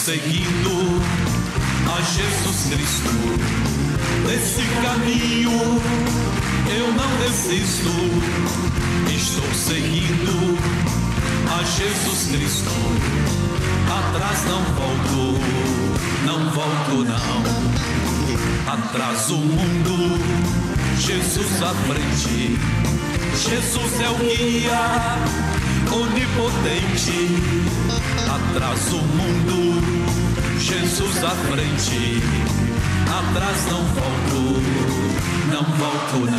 seguindo a Jesus Cristo. Desse caminho eu não desisto. Estou seguindo a Jesus Cristo. Atrás não volto, não volto não. Atrás o mundo, Jesus à frente. Jesus é o guia onipotente. Atrás o mundo, Jesus à frente. Atrás não volto, não volto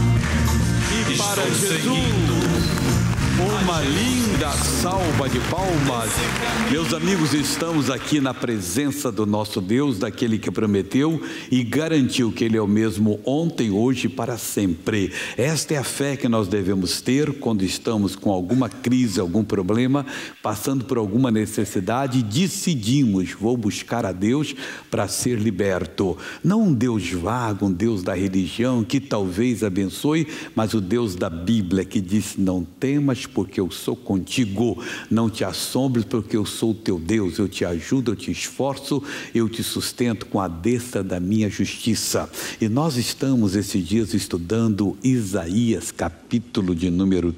não. E para Estou Jesus, seguindo uma linda salva de palmas. Meus amigos, estamos aqui na presença do nosso Deus, daquele que prometeu e garantiu que Ele é o mesmo ontem, hoje e para sempre. Esta é a fé que nós devemos ter quando estamos com alguma crise, algum problema, passando por alguma necessidade, decidimos, vou buscar a Deus para ser liberto. Não um Deus vago, um Deus da religião que talvez abençoe, mas o Deus da Bíblia que diz: não temas, porque eu sou contigo, não te assombres, porque eu sou o teu Deus, eu te ajudo, eu te esforço, eu te sustento com a destra da minha justiça. E nós estamos esses dias estudando Isaías, capítulo de número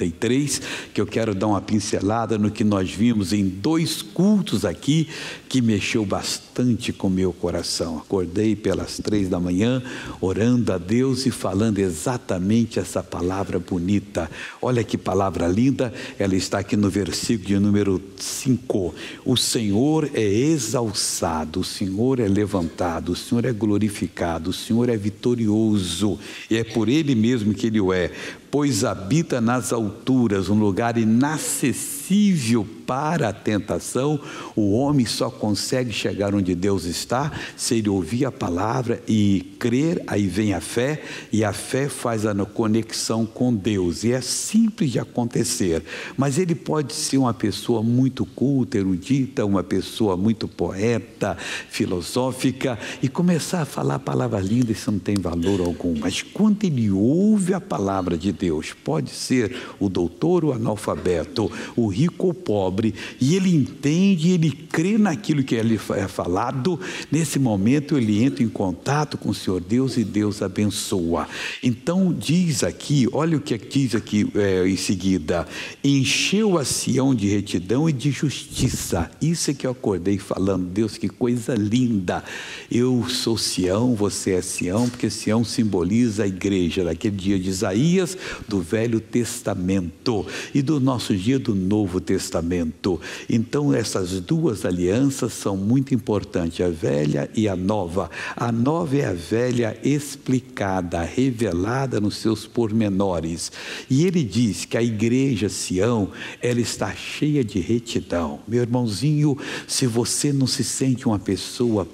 33, que eu quero dar uma pincelada no que nós vimos em 2 cultos aqui, que mexeu bastante com o meu coração. Acordei pelas 3 da manhã, orando a Deus e falando exatamente essa palavra bonita. Olha que palavra linda, ela está aqui no versículo de número 5. O Senhor é exalçado, o Senhor é levantado, o Senhor é glorificado, o Senhor é vitorioso, e é por Ele mesmo que Ele o é, pois habita nas alturas, um lugar inacessível para a tentação. O homem só consegue chegar onde Deus está se ele ouvir a palavra e crer. Aí vem a fé, e a fé faz a conexão com Deus, e é simples de acontecer. Mas ele pode ser uma pessoa muito culta, erudita, uma pessoa muito poeta, filosófica, e começar a falar a palavra linda, isso não tem valor algum. Mas quando ele ouve a palavra de Deus, pode ser o doutor ou analfabeto, o rico ou pobre, e ele entende, ele crê naquilo que ele é falado, nesse momento ele entra em contato com o Senhor Deus e Deus abençoa. Então diz aqui, olha o que diz aqui em seguida: encheu a Sião de retidão e de justiça. Isso é que eu acordei falando: Deus, que coisa linda. Eu sou Sião, você é Sião, porque Sião simboliza a igreja daquele dia de Isaías, do Velho Testamento, e do nosso dia do Novo Testamento. Então essas 2 alianças são muito importantes, a velha e a nova. A nova é a velha explicada, revelada nos seus pormenores, e ele diz que a igreja Sião, ela está cheia de retidão. Meu irmãozinho, se você não se sente uma pessoa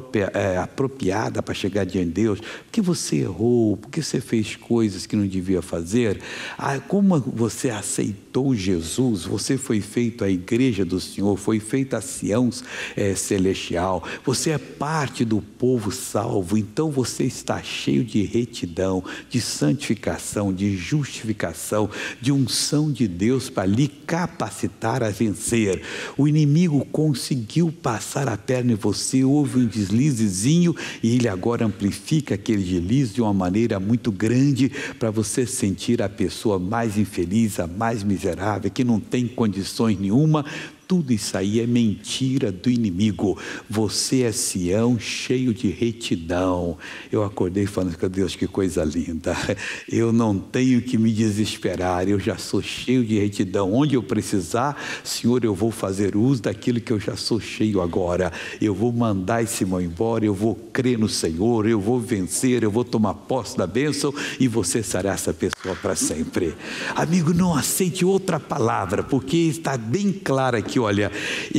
apropriada para chegar diante de Deus, porque você errou, porque você fez coisas que não devia fazer, como você aceitou Jesus, você foi feito a igreja do Senhor, foi feita a Sião celestial, você é parte do povo salvo, então você está cheio de retidão, de santificação, de justificação, de unção de Deus para lhe capacitar a vencer. O inimigo conseguiu passar a perna em você, houve um deslizezinho, e ele agora amplifica aquele deslize de uma maneira muito grande para você sentir a pessoa mais infeliz, a mais miserável, que não tem condições nenhuma. Tudo isso aí é mentira do inimigo. Você é Sião, cheio de retidão. Eu acordei falando com Deus, que coisa linda. Eu não tenho que me desesperar, eu já sou cheio de retidão. Onde eu precisar, Senhor, eu vou fazer uso daquilo que eu já sou cheio agora. Eu vou mandar esse mal embora, eu vou crer no Senhor, eu vou vencer, eu vou tomar posse da bênção, e você será essa pessoa para sempre. Amigo, não aceite outra palavra, porque está bem claro aqui. Olha,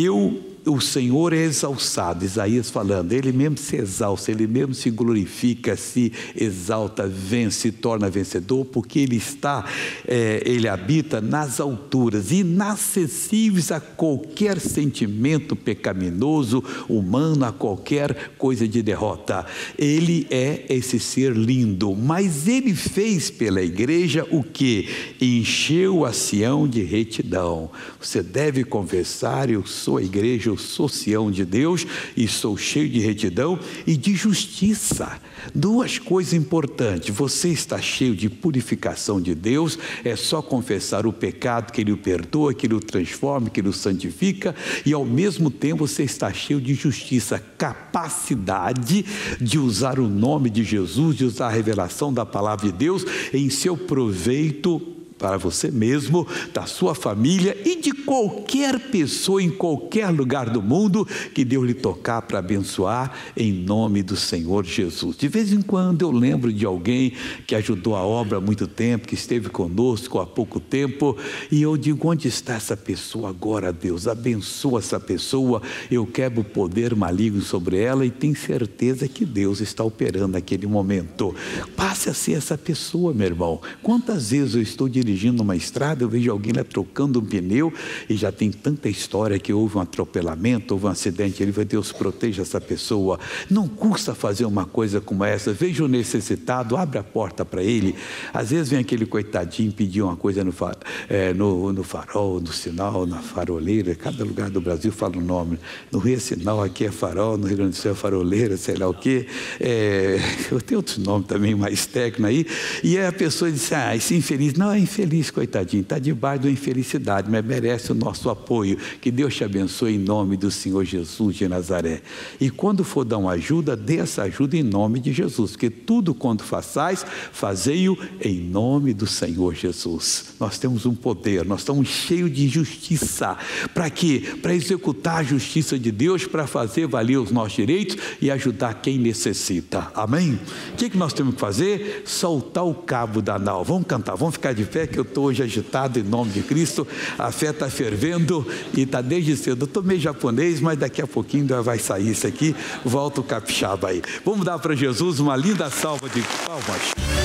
o Senhor é exalçado, Isaías falando, Ele mesmo se exalça, Ele mesmo se glorifica, se exalta, vence, se torna vencedor, porque Ele habita nas alturas, inacessíveis a qualquer sentimento pecaminoso, humano, a qualquer coisa de derrota. Ele é esse ser lindo, mas Ele fez pela igreja o que? Encheu a Sião de retidão. Você deve confessar: eu sou a igreja, eu sou Sião de Deus e sou cheio de retidão e de justiça. Duas coisas importantes: você está cheio de purificação de Deus, é só confessar o pecado que Ele o perdoa, que Ele o transforma, que Ele o santifica, e ao mesmo tempo você está cheio de justiça, capacidade de usar o nome de Jesus, de usar a revelação da palavra de Deus em seu proveito para você mesmo, da sua família e de qualquer pessoa em qualquer lugar do mundo que Deus lhe tocar para abençoar, em nome do Senhor Jesus. De vez em quando eu lembro de alguém que ajudou a obra há muito tempo, que esteve conosco há pouco tempo, e eu digo: onde está essa pessoa agora, Deus? Abençoa essa pessoa, eu quebro o poder maligno sobre ela, e tenho certeza que Deus está operando naquele momento. Passe a ser essa pessoa, meu irmão. Quantas vezes eu estou dirigindo uma estrada, eu vejo alguém lá trocando um pneu, e já tem tanta história que houve um atropelamento, houve um acidente. Ele vai: Deus proteja essa pessoa. Não custa fazer uma coisa como essa. Veja o necessitado, abre a porta para ele. Às vezes vem aquele coitadinho pedir uma coisa no farol, no sinal, na faroleira. Cada lugar do Brasil fala o nome. No Rio é sinal, aqui é farol, no Rio Grande do Sul é faroleira, sei lá o quê. Eu tenho outros nomes também mais técnicos aí. E aí a pessoa diz: esse infeliz. Não é infeliz, coitadinho, está debaixo da infelicidade, mas merece o nosso apoio. Que Deus te abençoe em nome do Senhor Jesus de Nazaré. E quando for dar uma ajuda, dê essa ajuda em nome de Jesus, porque tudo quanto façais, fazei-o em nome do Senhor Jesus. Nós temos um poder, nós estamos cheios de justiça. Para quê? Para executar a justiça de Deus, para fazer valer os nossos direitos e ajudar quem necessita. Amém? O que nós temos que fazer? Soltar o cabo da nau. Vamos cantar, vamos ficar de pé, que eu estou hoje agitado em nome de Cristo. A fé está fervendo e está desde cedo. Eu estou meio japonês, mas daqui a pouquinho vai sair isso aqui. Volta o capixaba aí. Vamos dar para Jesus uma linda salva de palmas.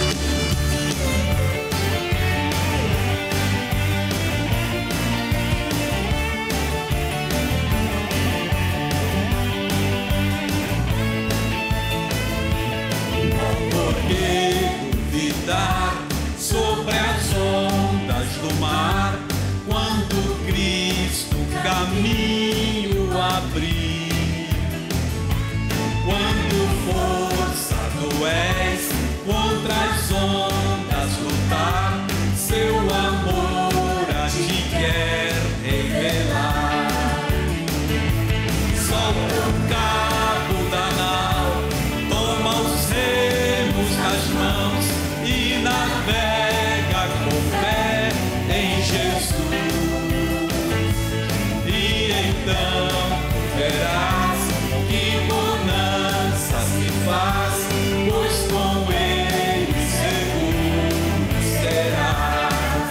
Sobre as ondas do mar, quando Cristo caminho abrir, quando força tu és contra as ondas lutar, seu amor a ti quer revelar. Solta o cabo da nau, toma os remos nas mãos e navega com fé em Jesus. E então verás que bonança se faz, pois com Ele seguro serás.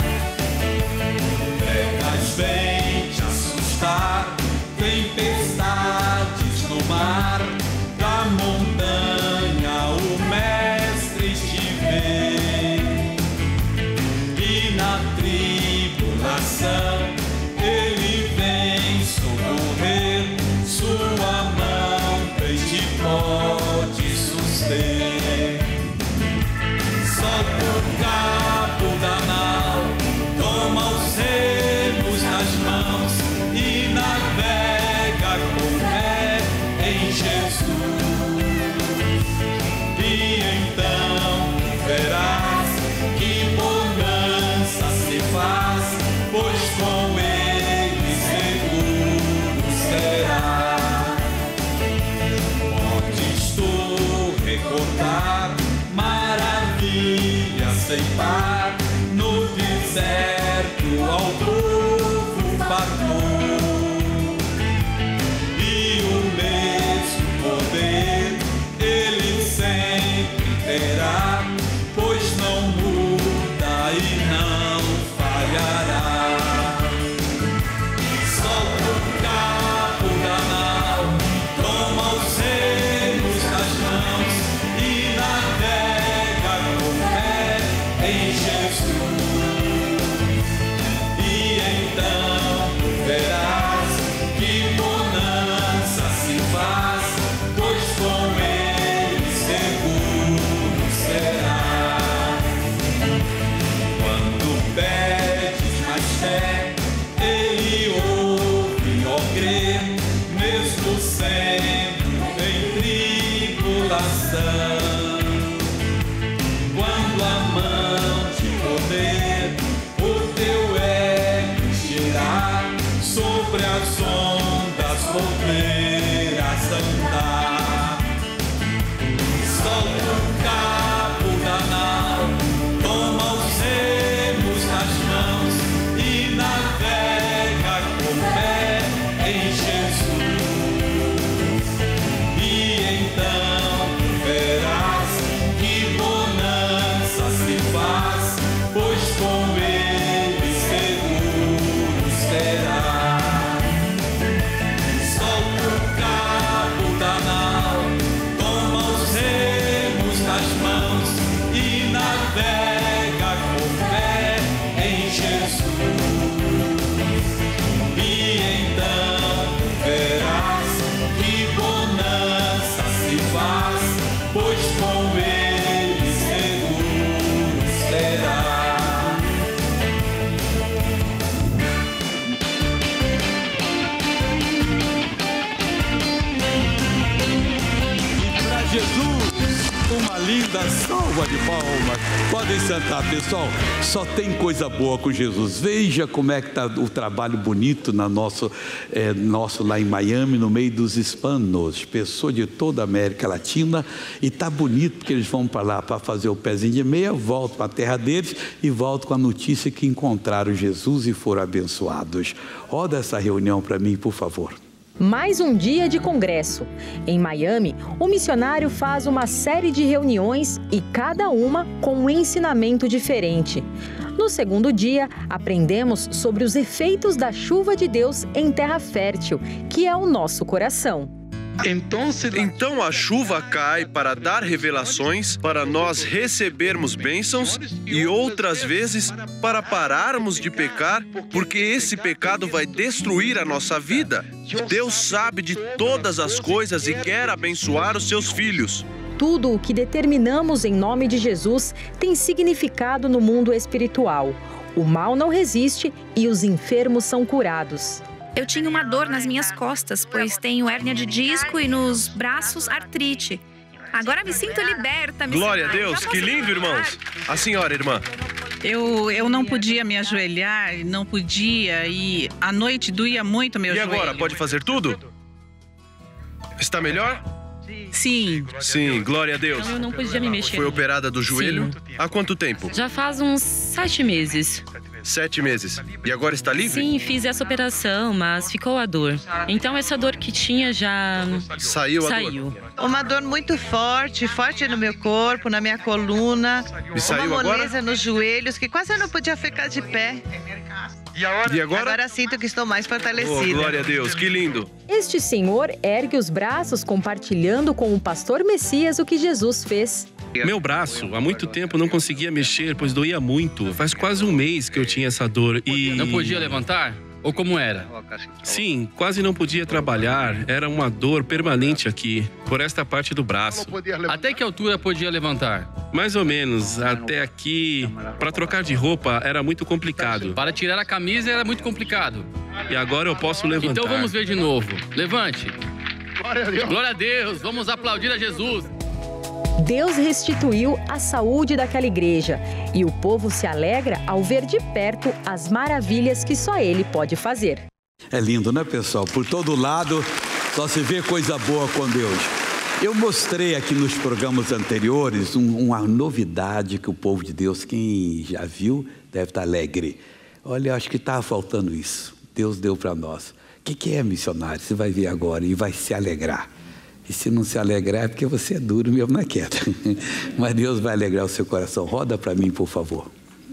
Pegas vem te assustar, tempestades no mar, da montanha o Mestre te vê. Na tribulação Ele vem socorrer, sua mão te pode suster. Solta o cabo da nau, toma os remos nas mãos e navega com fé em Jesus. E então verás que bonança se faz, pois com Ele seguro será. Podes tu recordar maravilhas sem par, no deserto ao povo partou. E o mesmo poder Ele sempre terá, pois não muda e não falhará. Solta o cabo da nau, toma os remos nas mãos e navega com fé em Jesus. E então verás que bonança se faz, pois com Ele seguro será. Quando pedes mais fé, Ele ouve, ó crer, Salva de palmas. Podem sentar, pessoal. Só tem coisa boa com Jesus. Veja como é que está o trabalho bonito nosso lá em Miami, no meio dos hispanos, pessoas de toda a América Latina, e está bonito porque eles vão para lá para fazer o pezinho de meia, voltam para a terra deles e voltam com a notícia que encontraram Jesus e foram abençoados. Roda essa reunião para mim, por favor. Mais um dia de congresso. Em Miami, o missionário faz uma série de reuniões e cada uma com um ensinamento diferente. No segundo dia, aprendemos sobre os efeitos da chuva de Deus em terra fértil, que é o nosso coração. Então a chuva cai para dar revelações, para nós recebermos bênçãos e outras vezes para pararmos de pecar, porque esse pecado vai destruir a nossa vida. Deus sabe de todas as coisas e quer abençoar os seus filhos. Tudo o que determinamos em nome de Jesus tem significado no mundo espiritual. O mal não resiste e os enfermos são curados. Eu tinha uma dor nas minhas costas, pois tenho hérnia de disco e nos braços artrite. Agora me sinto liberta. Glória a Deus, que lindo, irmãos. A senhora, irmã. Eu não podia me ajoelhar, não podia, e à noite doía muito meu joelho. E agora, pode fazer tudo? Está melhor? Sim. Sim, glória a Deus. Então eu não podia me mexer. Foi operada do joelho? Sim. Há quanto tempo? Já faz uns 7 meses. 7 meses. E agora está livre? Sim, fiz essa operação, mas ficou a dor. Então essa dor que tinha já saiu. Uma dor muito forte no meu corpo, na minha coluna. E saiu uma agora? moleza nos joelhos, que quase eu não podia ficar de pé. E agora? Agora sinto que estou mais fortalecida. Oh, glória a Deus, que lindo. Este senhor ergue os braços compartilhando com o pastor Messias o que Jesus fez. Meu braço, há muito tempo não conseguia mexer, pois doía muito. Faz quase um mês que eu tinha essa dor e... Não podia levantar? Ou como era? Sim, quase não podia trabalhar. Era uma dor permanente aqui, por esta parte do braço. Até que altura podia levantar? Mais ou menos, até aqui. Para trocar de roupa era muito complicado. Para tirar a camisa era muito complicado. E agora eu posso levantar. Então vamos ver de novo. Levante. Glória a Deus. Vamos aplaudir a Jesus. Deus restituiu a saúde daquela igreja e o povo se alegra ao ver de perto as maravilhas que só Ele pode fazer. É lindo, né, pessoal? Por todo lado, só se vê coisa boa com Deus. Eu mostrei aqui nos programas anteriores uma novidade que o povo de Deus, quem já viu, deve estar alegre. Olha, eu acho que estava faltando isso. Deus deu para nós. O que é missionário? Você vai ver agora e vai se alegrar. E se não se alegrar é porque você é duro mesmo na queda. Mas Deus vai alegrar o seu coração. Roda para mim, por favor.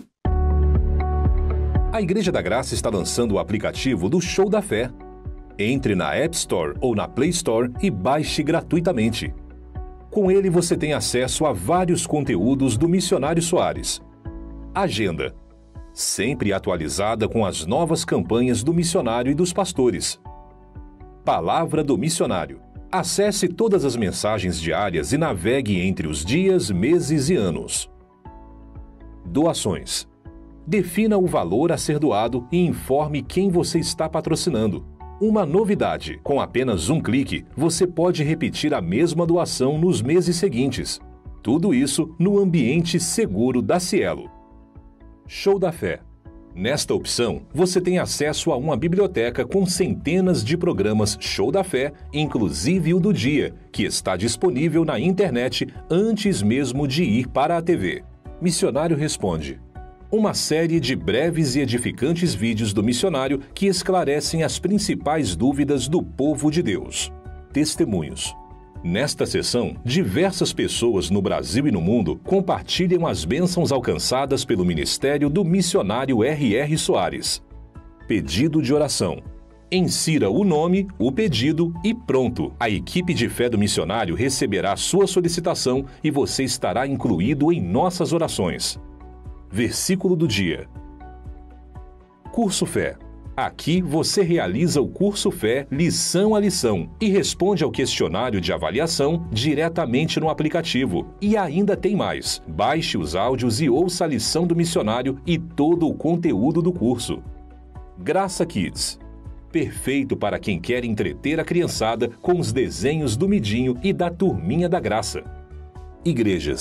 A Igreja da Graça está lançando o aplicativo do Show da Fé. Entre na App Store ou na Play Store e baixe gratuitamente. Com ele você tem acesso a vários conteúdos do Missionário Soares. Agenda, sempre atualizada com as novas campanhas do missionário e dos pastores. Palavra do Missionário. Acesse todas as mensagens diárias e navegue entre os dias, meses e anos. Doações. Defina o valor a ser doado e informe quem você está patrocinando. Uma novidade: com apenas um clique, você pode repetir a mesma doação nos meses seguintes. Tudo isso no ambiente seguro da Cielo. Show da Fé. Nesta opção, você tem acesso a uma biblioteca com centenas de programas Show da Fé, inclusive o do dia, que está disponível na internet antes mesmo de ir para a TV. Missionário Responde. Uma série de breves e edificantes vídeos do missionário que esclarecem as principais dúvidas do povo de Deus. Testemunhos. Nesta sessão, diversas pessoas no Brasil e no mundo compartilham as bênçãos alcançadas pelo ministério do missionário R.R. Soares. Pedido de oração. Insira o nome, o pedido e pronto. A equipe de fé do missionário receberá sua solicitação e você estará incluído em nossas orações. Versículo do dia. Curso Fé. Aqui você realiza o Curso Fé lição a lição e responde ao questionário de avaliação diretamente no aplicativo. E ainda tem mais. Baixe os áudios e ouça a lição do missionário e todo o conteúdo do curso. Graça Kids. Perfeito para quem quer entreter a criançada com os desenhos do Midinho e da Turminha da Graça. Igrejas.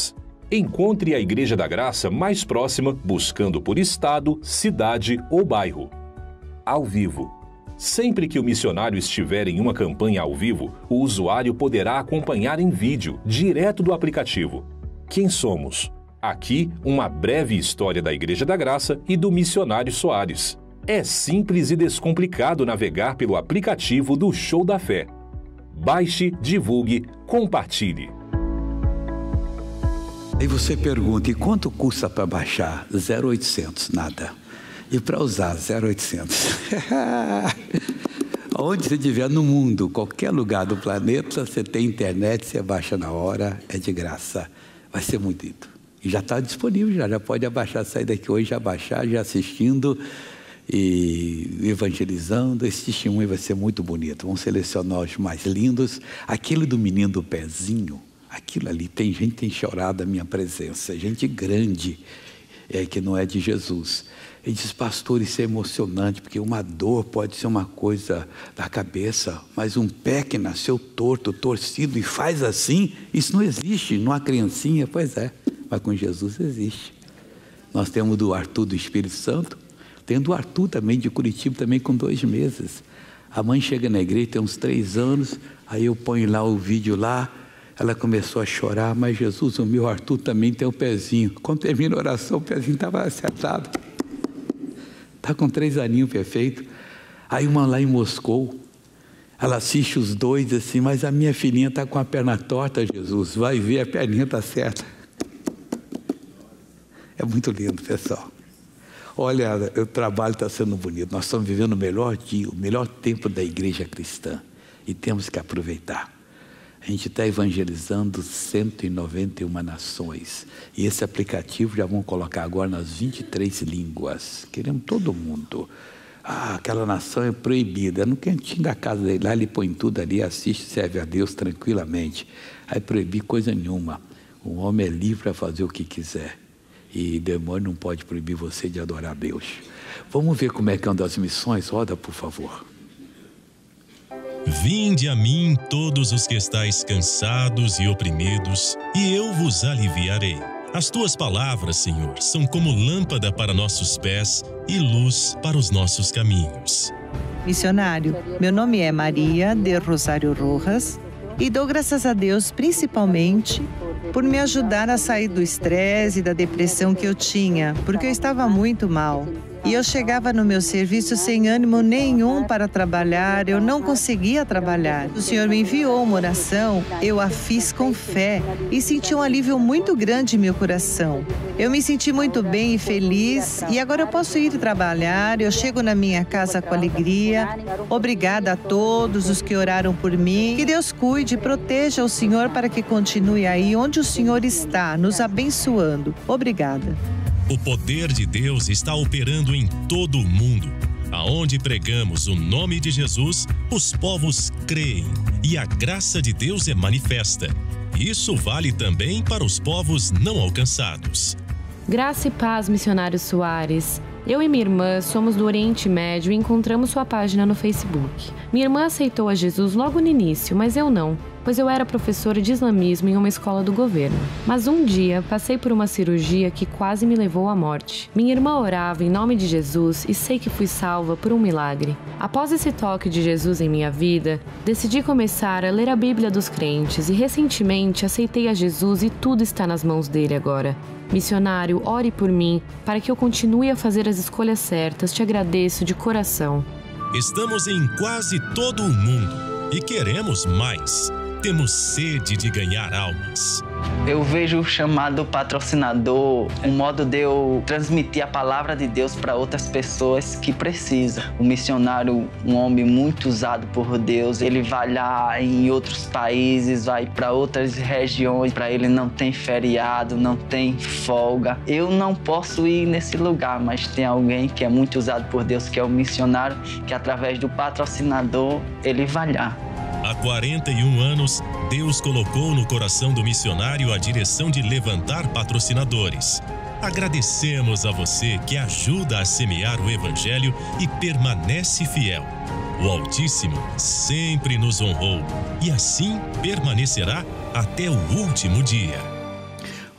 Encontre a Igreja da Graça mais próxima buscando por estado, cidade ou bairro. Ao vivo. Sempre que o missionário estiver em uma campanha ao vivo, o usuário poderá acompanhar em vídeo, direto do aplicativo. Quem somos? Aqui, uma breve história da Igreja da Graça e do missionário Soares. É simples e descomplicado navegar pelo aplicativo do Show da Fé. Baixe, divulgue, compartilhe. Aí você pergunta, e quanto custa para baixar? 0,800, nada. E para usar, 0,800. Onde você estiver no mundo, qualquer lugar do planeta, você tem internet, você baixa na hora, é de graça. Vai ser muito lindo. E já está disponível, já pode abaixar, sair daqui hoje, já baixar, já assistindo e evangelizando. Esse testemunho vai ser muito bonito. Vamos selecionar os mais lindos. Aquele do menino do pezinho, aquilo ali, tem gente que tem chorado a minha presença, gente grande, que não é de Jesus. Ele diz, pastor, isso é emocionante, porque uma dor pode ser uma coisa da cabeça, mas um pé que nasceu torto, torcido e faz assim, isso não existe, não há criancinha. Pois é, mas com Jesus existe. Nós temos do Arthur do Espírito Santo, tem do Arthur também, de Curitiba, também com 2 meses. A mãe chega na igreja, tem uns 3 anos, aí eu ponho lá o vídeo lá, ela começou a chorar, mas Jesus, o meu Arthur também tem um pezinho. Quando termina a oração, o pezinho estava acertado. Está com 3 aninhos, perfeito. Aí uma lá em Moscou, ela assiste os 2 assim, mas a minha filhinha está com a perna torta, Jesus, vai ver, a perninha está certa. É muito lindo, pessoal. Olha, o trabalho está sendo bonito. Nós estamos vivendo o melhor dia, o melhor tempo da igreja cristã. E temos que aproveitar. A gente está evangelizando 191 nações. E esse aplicativo já vamos colocar agora nas 23 línguas. Queremos todo mundo. Aquela nação é proibida. No cantinho da casa dele, lá ele põe tudo ali, assiste, serve a Deus tranquilamente. Aí proibir coisa nenhuma. O homem é livre para fazer o que quiser. E demônio não pode proibir você de adorar a Deus. Vamos ver como é que andam as missões? Roda, por favor. Vinde a mim todos os que estáis cansados e oprimidos, e eu vos aliviarei. As tuas palavras, Senhor, são como lâmpada para nossos pés e luz para os nossos caminhos. Missionário, meu nome é Maria de Rosário Rojas e dou graças a Deus principalmente por me ajudar a sair do estresse e da depressão que eu tinha, porque eu estava muito mal. E eu chegava no meu serviço sem ânimo nenhum para trabalhar, eu não conseguia trabalhar. O Senhor me enviou uma oração, eu a fiz com fé e senti um alívio muito grande em meu coração. Eu me senti muito bem e feliz e agora eu posso ir trabalhar, eu chego na minha casa com alegria. Obrigada a todos os que oraram por mim. Que Deus cuide e proteja o Senhor para que continue aí onde o Senhor está, nos abençoando. Obrigada. O poder de Deus está operando em todo o mundo. Aonde pregamos o nome de Jesus, os povos creem e a graça de Deus é manifesta. Isso vale também para os povos não alcançados. Graça e paz, missionário Soares. Eu e minha irmã somos do Oriente Médio e encontramos sua página no Facebook. Minha irmã aceitou a Jesus logo no início, mas eu não, pois eu era professora de islamismo em uma escola do governo. Mas um dia, passei por uma cirurgia que quase me levou à morte. Minha irmã orava em nome de Jesus e sei que fui salva por um milagre. Após esse toque de Jesus em minha vida, decidi começar a ler a Bíblia dos crentes e recentemente aceitei a Jesus e tudo está nas mãos dele agora. Missionário, ore por mim, para que eu continue a fazer as escolhas certas. Te agradeço de coração. Estamos em quase todo o mundo e queremos mais. Temos sede de ganhar almas. Eu vejo o chamado patrocinador, um modo de eu transmitir a palavra de Deus para outras pessoas que precisam. O missionário, um homem muito usado por Deus, ele vai lá em outros países, vai para outras regiões, para ele não tem feriado, não tem folga. Eu não posso ir nesse lugar, mas tem alguém que é muito usado por Deus, que é o missionário, que através do patrocinador, ele vai lá. Há 41 anos, Deus colocou no coração do missionário a direção de levantar patrocinadores. Agradecemos a você que ajuda a semear o Evangelho e permanece fiel. O Altíssimo sempre nos honrou e assim permanecerá até o último dia.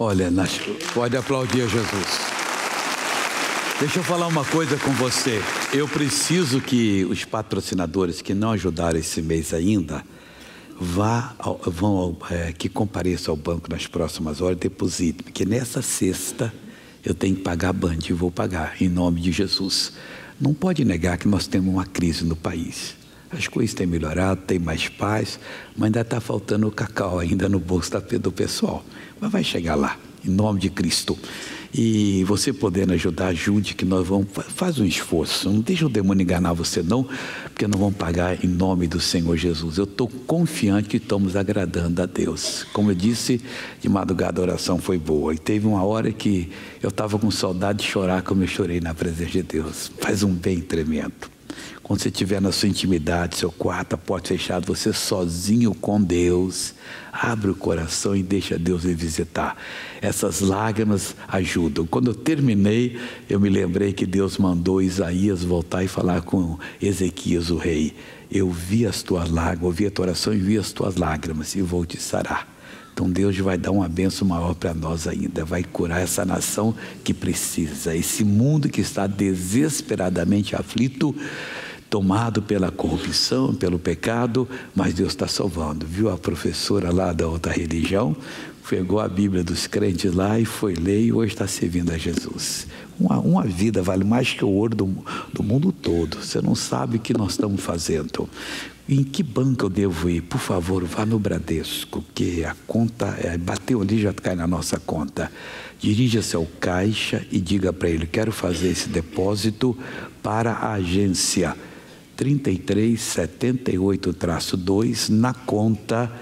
Olha, pode aplaudir a Jesus. Deixa eu falar uma coisa com você. Eu preciso que os patrocinadores que não ajudaram esse mês ainda, que compareçam ao banco nas próximas horas, depositem, porque nessa sexta eu tenho que pagar a Band e vou pagar, em nome de Jesus. Não pode negar que nós temos uma crise no país. As coisas têm melhorado, tem mais paz, mas ainda está faltando o cacau ainda no bolso do pessoal. Mas vai chegar lá, em nome de Cristo. E você podendo ajudar, ajude, que nós vamos, faz um esforço. Não deixa o demônio enganar você não, porque nós vamos pagar em nome do Senhor Jesus. Eu estou confiante que estamos agradando a Deus. Como eu disse, de madrugada a oração foi boa. E teve uma hora que eu estava com saudade de chorar, como eu chorei na presença de Deus. Faz um bem tremendo. Quando você estiver na sua intimidade, seu quarto, a porta fechada, você sozinho com Deus, abre o coração e deixa Deus lhe visitar. Essas lágrimas ajudam. Quando eu terminei, eu me lembrei que Deus mandou Isaías voltar e falar com Ezequias, o rei. Eu vi as tuas lágrimas, ouvi a tua oração e vi as tuas lágrimas e vou te sarar. Então Deus vai dar uma bênção maior para nós ainda, vai curar essa nação que precisa, esse mundo que está desesperadamente aflito, tomado pela corrupção, pelo pecado, mas Deus está salvando. Viu a professora lá da outra religião? Pegou a Bíblia dos crentes lá e foi ler e hoje está servindo a Jesus. Uma vida vale mais que o ouro do mundo todo. Você não sabe o que nós estamos fazendo. Em que banco eu devo ir? Por favor, vá no Bradesco, que a conta, bateu ali, já cai na nossa conta. Dirija-se ao caixa e diga para ele, quero fazer esse depósito para a agência 3378-2 na conta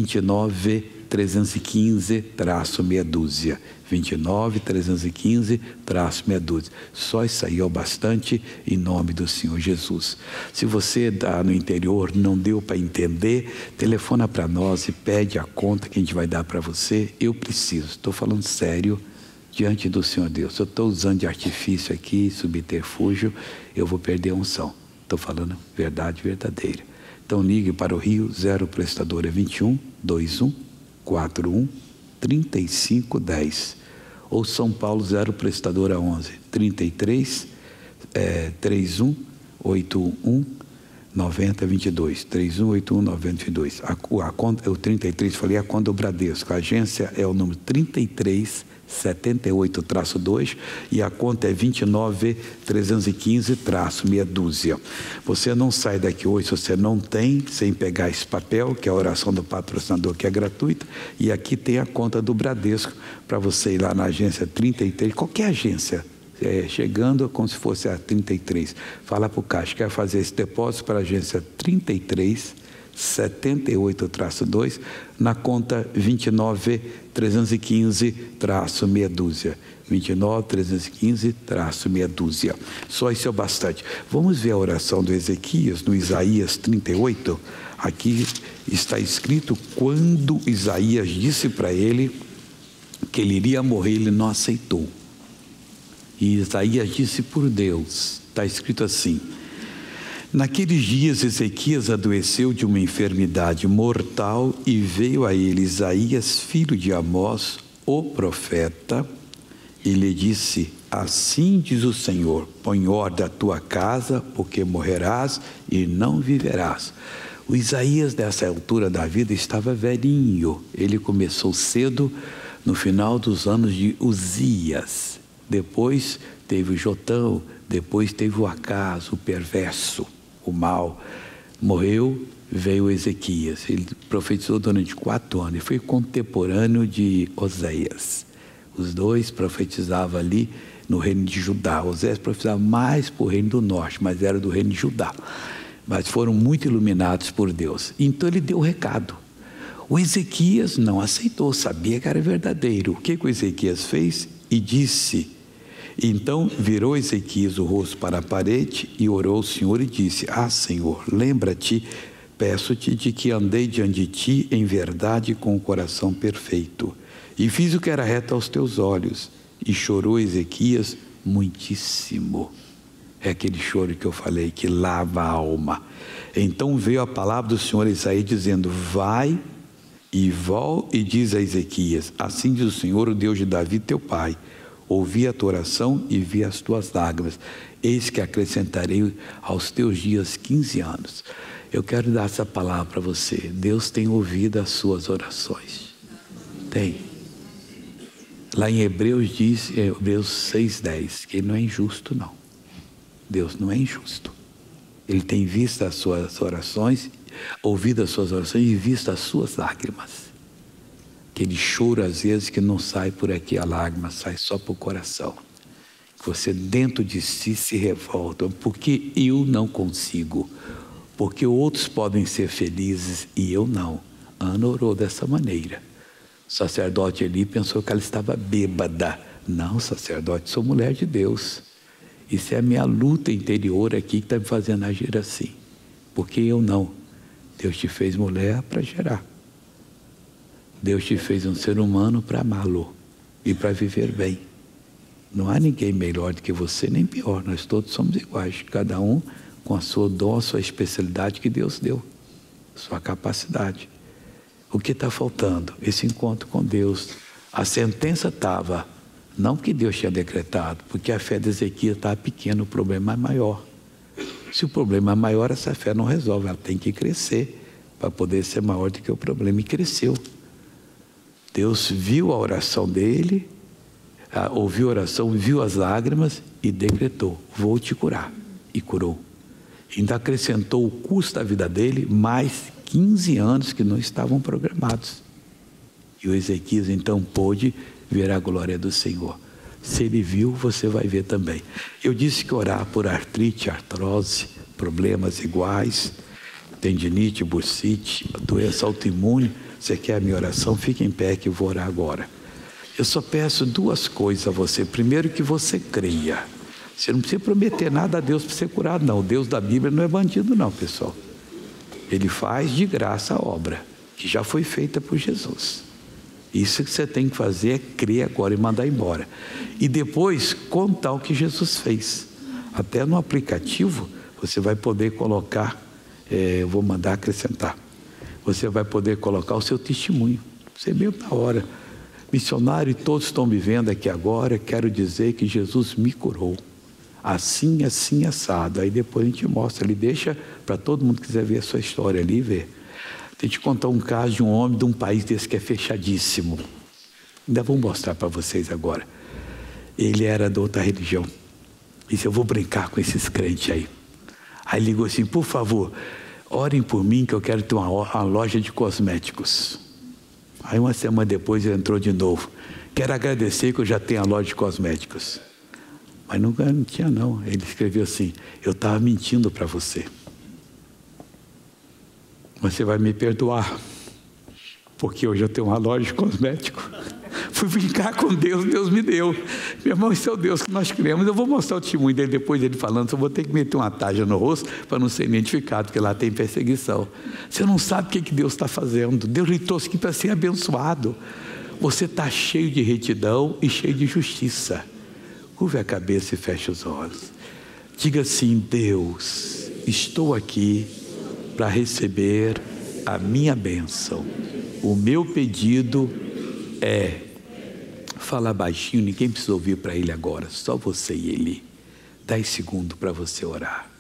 29315-meia dúzia. 29315-meia dúzia. Só isso aí é o bastante em nome do Senhor Jesus. Se você está no interior, não deu para entender, telefona para nós e pede a conta que a gente vai dar para você. Eu preciso, estou falando sério diante do Senhor Deus. Eu estou usando de artifício aqui, subterfúgio, eu vou perder a unção. Estou falando verdade verdadeira. Então ligue para o Rio, 0 prestadora 21 21 41 35 10. Ou São Paulo, 0 prestadora 11 33 31 81 90 22. 31 81 90 22. A conta, o 33, falei a conta do Bradesco. A agência é o número 3378-2 e a conta é 29315-meia dúzia. Você não sai daqui hoje se você não tem, sem pegar esse papel, que é a oração do patrocinador, que é gratuita, e aqui tem a conta do Bradesco, para você ir lá na agência 33, qualquer agência, chegando como se fosse a 33, fala para o caixa, quer fazer esse depósito para a agência 3378-2 na conta 29315-meia dúzia. 29315-meia dúzia. Só isso é o bastante. Vamos ver a oração do Ezequias no Isaías 38. Aqui está escrito quando Isaías disse para ele que ele iria morrer, ele não aceitou. E Isaías disse por Deus, está escrito assim: naqueles dias Ezequias adoeceu de uma enfermidade mortal e veio a ele Isaías, filho de Amós, o profeta, e lhe disse, assim diz o Senhor, põe ordem à tua casa, porque morrerás e não viverás. O Isaías, nessa altura da vida, estava velhinho. Ele começou cedo, no final dos anos de Uzias. Depois teve o Jotão, depois teve o Acaso, o perverso, o mal. Morreu, veio Ezequias. Ele profetizou durante 4 anos. Ele foi contemporâneo de Oséias. Os dois profetizavam ali no reino de Judá. Oséias profetizava mais para o reino do norte, mas era do reino de Judá. Mas foram muito iluminados por Deus. Então ele deu o recado. O Ezequias não aceitou, sabia que era verdadeiro. O que o Ezequias fez? E disse... Então virou Ezequias o rosto para a parede e orou ao Senhor e disse, Senhor, lembra-te, peço-te de que andei diante de ti em verdade com o coração perfeito. E fiz o que era reto aos teus olhos. E chorou Ezequias muitíssimo. É aquele choro que eu falei, que lava a alma. Então veio a palavra do Senhor a Isaías dizendo, vai E diz a Ezequias: assim diz o Senhor, o Deus de Davi, teu pai, ouvi a tua oração e vi as tuas lágrimas, eis que acrescentarei aos teus dias 15 anos. Eu quero dar essa palavra para você. Deus tem ouvido as suas orações. Tem. Lá em Hebreus diz, Hebreus 6:10, que Ele não é injusto, não. Deus não é injusto. Ele tem visto as suas orações, ouvido as suas orações e visto as suas lágrimas. Aquele choro às vezes que não sai por aqui a lágrima, sai só para o coração. Você dentro de si se revolta, porque eu não consigo, porque outros podem ser felizes e eu não. Ana orou dessa maneira. O sacerdote ali pensou que ela estava bêbada. Não, sacerdote, sou mulher de Deus. Isso é a minha luta interior aqui que está me fazendo agir assim. Porque eu não. Deus te fez mulher para gerar. Deus te fez um ser humano para amá-lo e para viver bem. Não há ninguém melhor do que você, nem pior. Nós todos somos iguais. Cada um com a sua dom, a sua especialidade que Deus deu. Sua capacidade. O que está faltando? Esse encontro com Deus. A sentença estava, não que Deus tinha decretado, porque a fé de Ezequias estava pequena, o problema é maior. Se o problema é maior, essa fé não resolve, ela tem que crescer para poder ser maior do que o problema, e cresceu. Deus viu a oração dele, ouviu a oração, viu as lágrimas e decretou: vou te curar. E curou. Ainda acrescentou o custo da vida dele, mais 15 anos que não estavam programados. E o Ezequias então pôde ver a glória do Senhor. Se ele viu, você vai ver também. Eu disse que orar por artrite, artrose, problemas iguais, tendinite, bursite, doença autoimune. Você quer a minha oração? Fique em pé que eu vou orar agora. Eu só peço duas coisas a você. Primeiro, que você creia. Você não precisa prometer nada a Deus para ser curado, não. O Deus da Bíblia não é bandido, não, pessoal. Ele faz de graça a obra, que já foi feita por Jesus. Isso que você tem que fazer é crer agora e mandar embora. E depois contar o que Jesus fez. Até no aplicativo você vai poder colocar, eu vou mandar acrescentar. Você vai poder colocar o seu testemunho. Você mesmo na hora. Missionário, todos estão me vendo aqui agora, quero dizer que Jesus me curou. Assim, assim, assado. Aí depois a gente mostra ali, deixa para todo mundo que quiser ver a sua história ali, ver. Tem que te contar um caso de um homem de um país desse que é fechadíssimo. Ainda vou mostrar para vocês agora. Ele era de outra religião. Disse: eu vou brincar com esses crentes aí. Aí ligou assim: por favor, orem por mim que eu quero ter uma loja de cosméticos. Aí uma semana depois ele entrou de novo: quero agradecer que eu já tenho a loja de cosméticos. Mas não tinha não. Ele escreveu assim: eu estava mentindo para você. Você vai me perdoar, porque hoje eu tenho uma loja de cosmético. Fui brincar com Deus, Deus me deu. Meu irmão, esse é o Deus que nós criamos. Eu vou mostrar o testemunho dele depois, dele falando. Só vou ter que meter uma taja no rosto para não ser identificado, porque lá tem perseguição. Você não sabe o que Deus está fazendo. Deus lhe trouxe aqui para ser abençoado. Você está cheio de retidão e cheio de justiça. Curve a cabeça e feche os olhos. Diga assim: Deus, estou aqui para receber a minha bênção. O meu pedido é... Fala baixinho, ninguém precisa ouvir para ele agora, só você e ele. 10 segundos para você orar.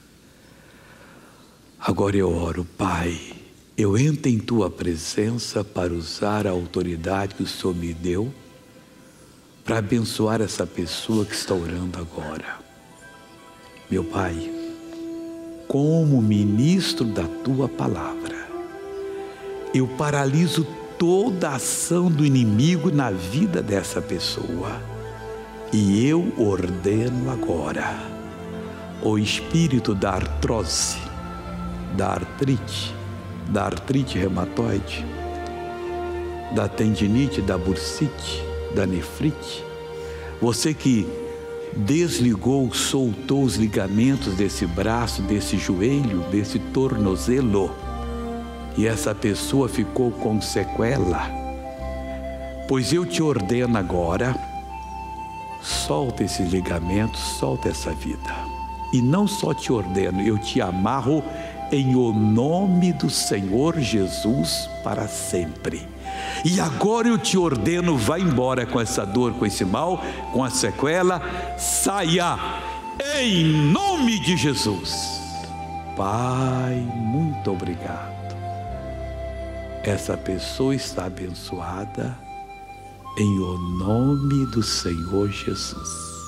Agora eu oro: Pai, eu entro em tua presença para usar a autoridade que o Senhor me deu para abençoar essa pessoa que está orando agora. Meu Pai, como ministro da tua palavra, eu paraliso toda a ação do inimigo na vida dessa pessoa e eu ordeno agora o espírito da artrose, da artrite reumatoide, da tendinite, da bursite, da nefrite. Você que desligou, soltou os ligamentos desse braço, desse joelho, desse tornozelo, e essa pessoa ficou com sequela, pois eu te ordeno agora, solta esses ligamentos, solta essa vida. E não só te ordeno, eu te amarro em o nome do Senhor Jesus para sempre. E agora eu te ordeno, vá embora com essa dor, com esse mal, com a sequela, saia em nome de Jesus. Pai, muito obrigado. Essa pessoa está abençoada em o nome do Senhor Jesus.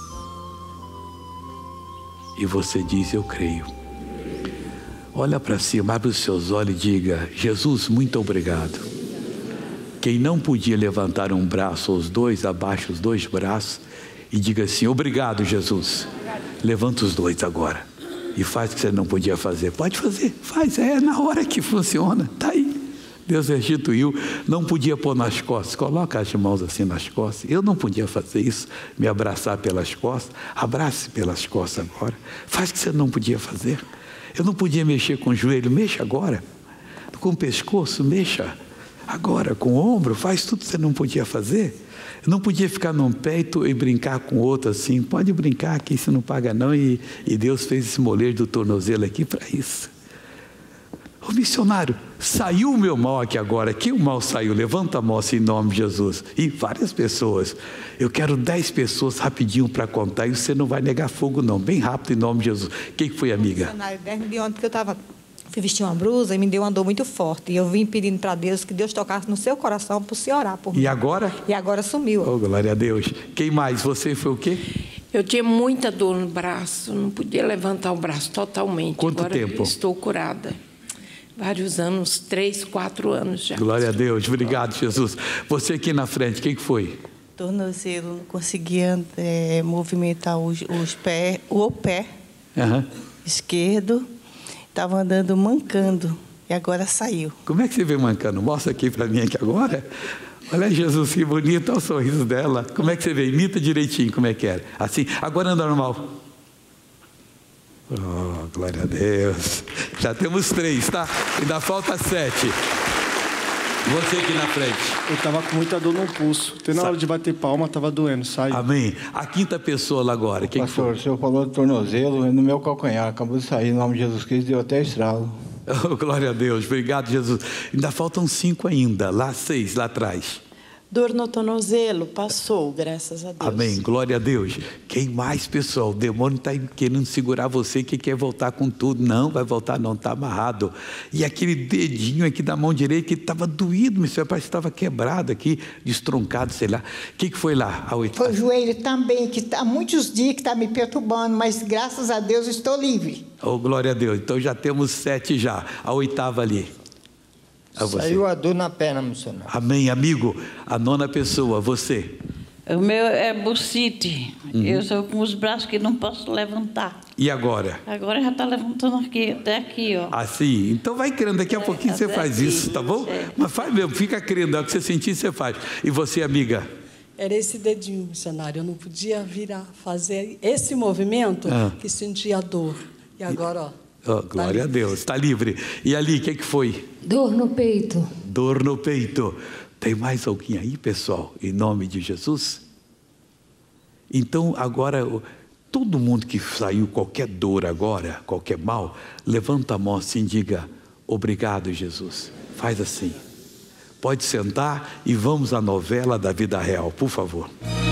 E você diz: eu creio. Olha para cima, abre os seus olhos e diga: Jesus, muito obrigado. Quem não podia levantar um braço ou os dois, abaixa os dois braços e diga assim: obrigado, Jesus. Levanta os dois agora e faz o que você não podia fazer. Pode fazer, faz, é na hora que funciona, está aí. Deus restituiu, não podia pôr nas costas, coloca as mãos assim nas costas. Eu não podia fazer isso, me abraçar pelas costas. Abrace pelas costas agora, faz o que você não podia fazer. Eu não podia mexer com o joelho, mexa agora. Com o pescoço, mexa agora. Com o ombro, faz tudo que você não podia fazer. Eu não podia ficar num peito e brincar com o outro assim. Pode brincar aqui, você não paga não. E Deus fez esse molejo do tornozelo aqui para isso. Ô missionário, saiu o meu mal aqui agora. Quem o mal saiu? Levanta a mão assim, em nome de Jesus. E várias pessoas. Eu quero 10 pessoas rapidinho para contar. E você não vai negar fogo não, bem rápido, em nome de Jesus. Quem foi, amiga? Missionário, desde de ontem que eu fui vestir uma blusa e me deu uma dor muito forte. E eu vim pedindo para Deus que Deus tocasse no seu coração para você orar por mim. E agora? E agora sumiu. Oh, glória a Deus. Quem mais? Você foi o quê? Eu tinha muita dor no braço, não podia levantar o braço totalmente. Quanto agora tempo? Estou curada. Vários anos, 3, 4 anos já. Glória a Deus, obrigado, Jesus. Você aqui na frente, quem que foi? Tornozelo, não conseguia movimentar os pés, o pé esquerdo. Estava andando mancando e agora saiu. Como é que você veio mancando? Mostra aqui para mim aqui agora. Olha Jesus, que bonito, olha o sorriso dela. Como é que você veio? Imita direitinho como é que era. Assim, agora anda normal. Oh, glória a Deus. Já temos 3, tá? Ainda falta 7. Você aqui na frente. Eu estava com muita dor no pulso. Até na hora de bater palma, estava doendo. Saiu. Amém. A quinta pessoa lá agora. Quem Pastor, o senhor falou do tornozelo no meu calcanhar. Acabou de sair, em nome de Jesus Cristo, deu até estralo. Oh, glória a Deus. Obrigado, Jesus. Ainda faltam 5 ainda. Lá 6, lá atrás. Dor no tornozelo, passou, graças a Deus. Amém, glória a Deus. Quem mais, pessoal? O demônio está querendo segurar você, que quer voltar com tudo. Não, vai voltar não, está amarrado. E aquele dedinho aqui da mão direita que estava doído, meu senhor, parece que estava quebrado aqui, destroncado, sei lá. O que foi lá? Foi o joelho também, que há muitos dias que está me perturbando, mas graças a Deus estou livre. Oh, glória a Deus. Então já temos 7 já. A 8ª ali. Saiu a dor na perna, missionário. Amém, amigo. A 9ª pessoa, você. O meu é bursite. Eu sou com os braços que não posso levantar. E agora? Agora já está levantando aqui, até aqui, ó. Assim? Então vai crendo, daqui a pouquinho você faz aqui, isso, tá bom? Mas faz mesmo, fica crendo, é o que você sentir, você faz. E você, amiga? Era esse dedinho, missionário. Eu não podia virar, fazer esse movimento que sentia dor. E agora, ó. Oh, glória a Deus, está livre. E ali, o que foi? Dor no peito. Dor no peito. Tem mais alguém aí, pessoal? Em nome de Jesus? Então, agora, todo mundo que saiu qualquer dor agora, qualquer mal, levanta a mão assim e diga: obrigado, Jesus. Faz assim. Pode sentar e vamos à novela da vida real, por favor.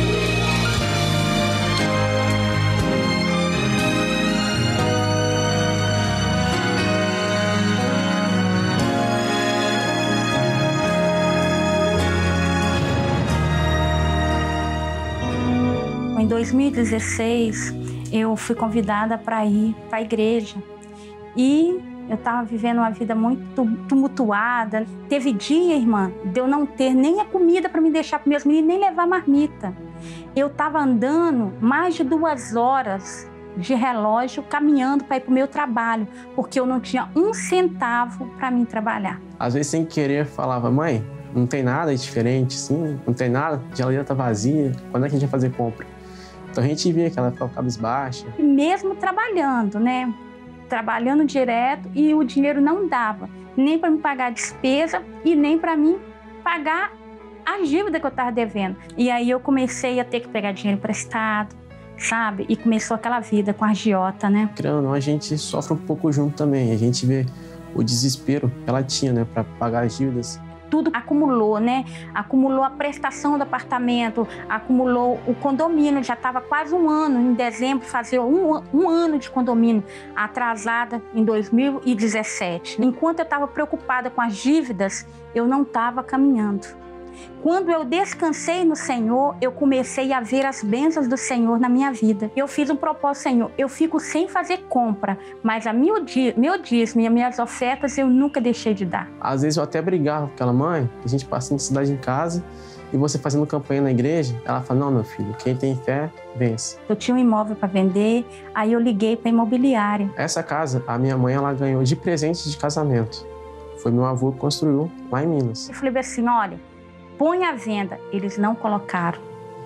Em 2016, eu fui convidada para ir para a igreja e eu estava vivendo uma vida muito tumultuada. Teve dia, irmã, de eu não ter nem a comida para me deixar para meus meninos, nem levar marmita. Eu estava andando mais de 2 horas de relógio caminhando para ir para o meu trabalho, porque eu não tinha 1 centavo para mim trabalhar. Às vezes, sem querer, falava: mãe, não tem nada diferente, assim, não tem nada, a geladeira tá vazia, quando é que a gente vai fazer compra? Então a gente via que ela ficava cabisbaixa. Mesmo trabalhando, né? Trabalhando direto, e o dinheiro não dava, nem para me pagar a despesa e nem para mim pagar a dívida que eu estava devendo. E aí eu comecei a ter que pegar dinheiro emprestado, sabe? E começou aquela vida com a agiota, né? Querendo ou não, a gente sofre um pouco junto também. A gente vê o desespero que ela tinha, né, para pagar as dívidas. Tudo acumulou, né? Acumulou a prestação do apartamento, acumulou o condomínio, já estava quase um ano, em dezembro, fazia um ano de condomínio, atrasada em 2017. Enquanto eu estava preocupada com as dívidas, eu não estava caminhando. Quando eu descansei no Senhor, eu comecei a ver as bênçãos do Senhor na minha vida. Eu fiz um propósito, Senhor, eu fico sem fazer compra, mas meu dízimo e as minhas ofertas eu nunca deixei de dar. Às vezes eu até brigava com aquela mãe, a gente passa necessidade em casa, e você fazendo campanha na igreja, ela fala, não, meu filho, quem tem fé, vence. Eu tinha um imóvel para vender, aí eu liguei para a imobiliária. Essa casa, a minha mãe, ela ganhou de presente de casamento. Foi meu avô que construiu lá em Minas. Eu falei assim, olha, põe à venda. Eles não colocaram.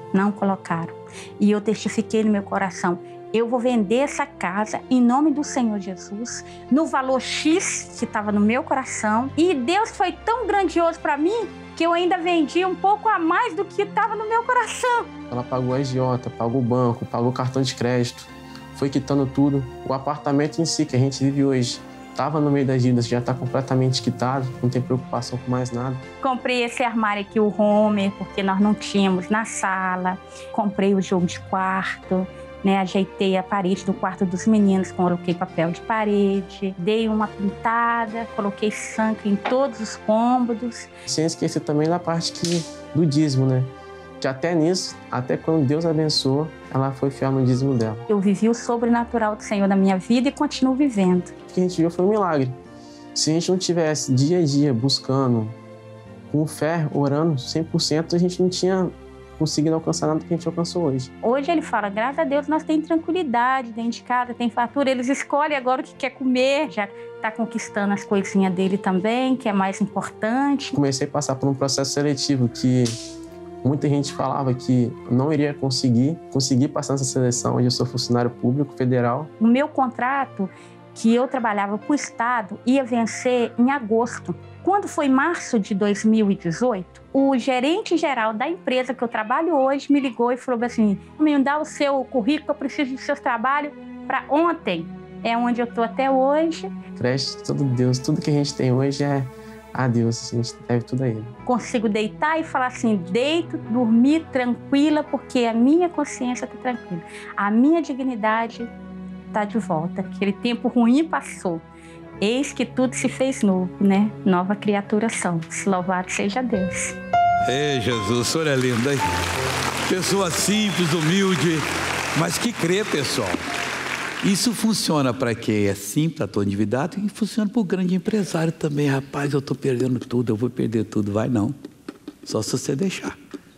E eu testifiquei no meu coração, eu vou vender essa casa em nome do Senhor Jesus, no valor X que estava no meu coração. E Deus foi tão grandioso para mim que eu ainda vendi um pouco a mais do que estava no meu coração. Ela pagou a agiota, pagou o banco, pagou o cartão de crédito, foi quitando tudo. O apartamento em si que a gente vive hoje, estava no meio das dívidas, já está completamente quitado, não tem preocupação com mais nada. Comprei esse armário aqui, o Homer, porque nós não tínhamos na sala. Comprei o jogo de quarto, né? Ajeitei a parede do quarto dos meninos, coloquei papel de parede, dei uma pintada, coloquei sangue em todos os cômodos. Sem esquecer também da parte do dízimo, né? Que até nisso, até quando Deus abençoou, ela foi fiel no dízimo dela. Eu vivi o sobrenatural do Senhor na minha vida e continuo vivendo. O que a gente viu foi um milagre. Se a gente não tivesse dia a dia buscando, com fé, orando 100%, a gente não tinha conseguido alcançar nada que a gente alcançou hoje. Hoje ele fala, graças a Deus nós temos tranquilidade dentro de casa, tem fartura, eles escolhem agora o que quer comer, já está conquistando as coisinhas dele também, que é mais importante. Comecei a passar por um processo seletivo que muita gente falava que não iria conseguir passar nessa seleção. Hoje eu sou funcionário público federal. O meu contrato, que eu trabalhava para o Estado, ia vencer em agosto. Quando foi março de 2018, o gerente geral da empresa que eu trabalho hoje me ligou e falou assim, me dá o seu currículo, eu preciso do seu trabalho para ontem. É onde eu estou até hoje. Crédito, todo Deus, tudo que a gente tem hoje é a Deus, a gente deve tudo a Ele. Consigo deitar e falar assim, deito, dormir tranquila, porque a minha consciência está tranquila. A minha dignidade está de volta. Aquele tempo ruim passou. Eis que tudo se fez novo, né? Nova criatura são. Louvado seja Deus. É, Jesus, o senhor é lindo, hein? Pessoa simples, humilde, mas que crê, pessoal. Isso funciona para quem é simples, para todo endividado, e funciona para o grande empresário também. Rapaz, eu estou perdendo tudo, eu vou perder tudo. Vai não, só se você deixar.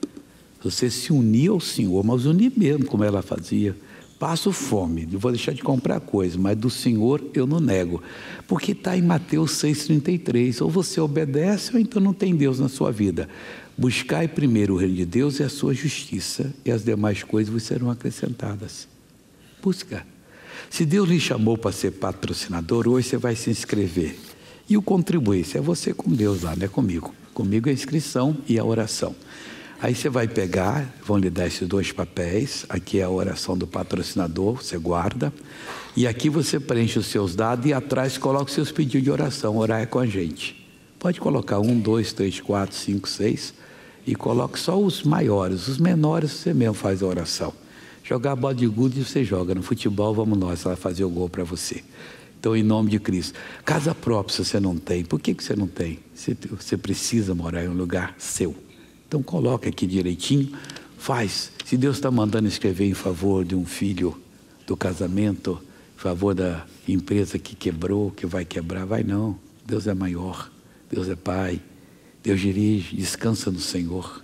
Você se unir ao Senhor, mas unir mesmo, como ela fazia. Passo fome, eu vou deixar de comprar coisa, mas do Senhor eu não nego. Porque está em Mateus 6,33, ou você obedece ou então não tem Deus na sua vida. Buscai primeiro o reino de Deus e a sua justiça, e as demais coisas vos serão acrescentadas. Busca. Se Deus lhe chamou para ser patrocinador, hoje você vai se inscrever. E o contribuir, isso é você com Deus lá, não é comigo. Comigo é a inscrição e a oração. Aí você vai pegar, vão lhe dar esses dois papéis, aqui é a oração do patrocinador, você guarda. E aqui você preenche os seus dados e atrás coloca os seus pedidos de oração, orar é com a gente. Pode colocar 1, 2, 3, 4, 5, 6 e coloque só os maiores, os menores você mesmo faz a oração. Jogar bola de gude você joga, no futebol vamos nós, ela fazer o gol para você. Então, em nome de Cristo. Casa própria se você não tem, por que você não tem? Você precisa morar em um lugar seu. Então, coloca aqui direitinho, faz. Se Deus está mandando escrever em favor de um filho do casamento, em favor da empresa que quebrou, que vai quebrar, vai não. Deus é maior, Deus é Pai, Deus dirige, descansa no Senhor.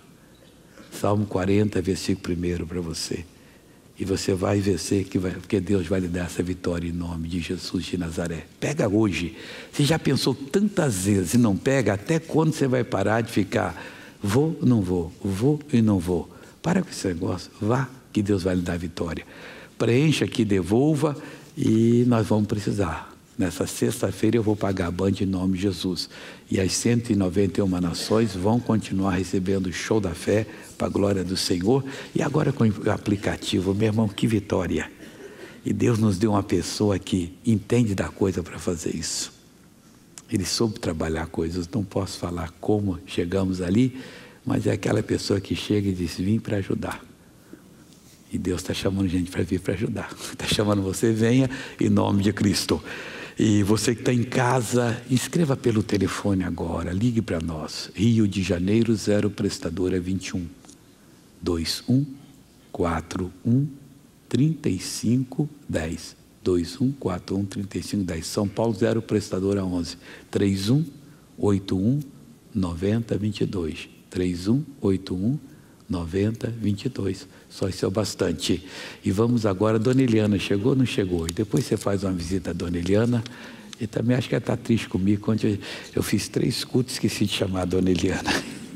Salmo 40, versículo 1 para você. E você vai vencer, porque Deus vai lhe dar essa vitória em nome de Jesus de Nazaré. Pega hoje. Você já pensou tantas vezes e não pega? Até quando você vai parar de ficar, vou, não vou, vou e não vou? Para com esse negócio, vá, que Deus vai lhe dar a vitória. Preencha aqui, devolva e nós vamos precisar. Nessa sexta-feira eu vou pagar a banda em nome de Jesus. E as 191 nações vão continuar recebendo o show da fé para a glória do Senhor. E agora com o aplicativo, meu irmão, que vitória. E Deus nos deu uma pessoa que entende da coisa para fazer isso. Ele soube trabalhar coisas, não posso falar como chegamos ali, mas é aquela pessoa que chega e diz, vim para ajudar. E Deus está chamando gente para vir para ajudar. Está chamando você, venha em nome de Cristo. E você que está em casa, inscreva pelo telefone agora, ligue para nós. Rio de Janeiro, 0 prestadora 21 21 41 35 10. 21 41 35 10. São Paulo, 0 prestadora 11 31 81 90 22. 31 81 90 22. Só isso é o bastante. E vamos agora, Dona Eliana, chegou ou não chegou? E depois você faz uma visita à Dona Eliana. E também acho que ela está triste comigo, quando eu fiz 3 cultos, esqueci de chamar a Dona Eliana.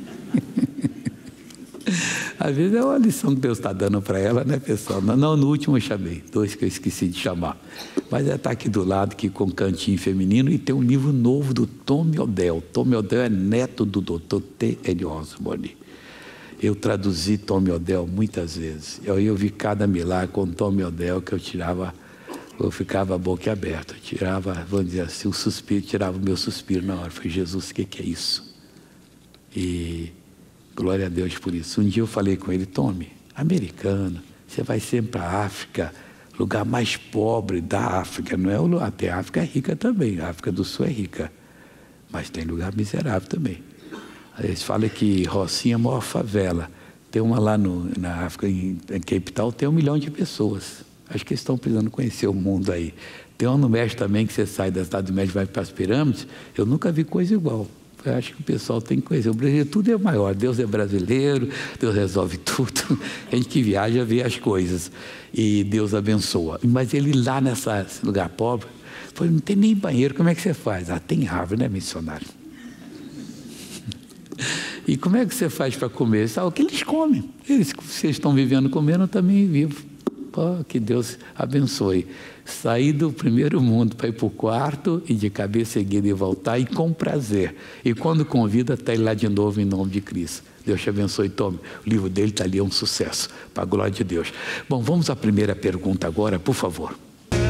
Às vezes é uma lição que Deus está dando para ela, né, pessoal? Não, no último eu chamei, 2 que eu esqueci de chamar. Mas ela está aqui do lado, aqui com cantinho feminino, e tem um livro novo do Tommy Odell. Tommy Odell é neto do Dr. T.L. Osborne. Eu traduzi Tommy Odell muitas vezes. Eu vi cada milagre com Tommy Odell que eu ficava a boca aberta. Tirava, vamos dizer assim, o suspiro, tirava o meu suspiro na hora. Falei, Jesus, o que é isso? E glória a Deus por isso. Um dia eu falei com ele, Tommy, americano, você vai sempre para a África, lugar mais pobre da África. Não é o até a África é rica também, a África do Sul é rica, mas tem lugar miserável também. Eles falam que Rocinha é a maior favela. Tem uma lá na África, em Cape Town, tem 1 milhão de pessoas. Acho que eles estão precisando conhecer o mundo aí. Tem uma no México também, que você sai da cidade do México e vai para as pirâmides. Eu nunca vi coisa igual. Eu acho que o pessoal tem que conhecer. O Brasil tudo é maior. Deus é brasileiro, Deus resolve tudo. A gente que viaja vê as coisas. E Deus abençoa. Mas ele lá nesse lugar pobre, falou, não tem nem banheiro, como é que você faz? Ah, tem árvore, né, missionário? E como é que você faz para comer? Sabe o que eles comem? Vocês estão vivendo comendo, eu também vivo. Pô, que Deus abençoe. Sair do primeiro mundo para ir para o quarto e de cabeça erguida e voltar, e com prazer. E quando convida, está ele lá de novo em nome de Cristo. Deus te abençoe, Tommy. O livro dele está ali, é um sucesso, para a glória de Deus. Bom, vamos à primeira pergunta agora, por favor.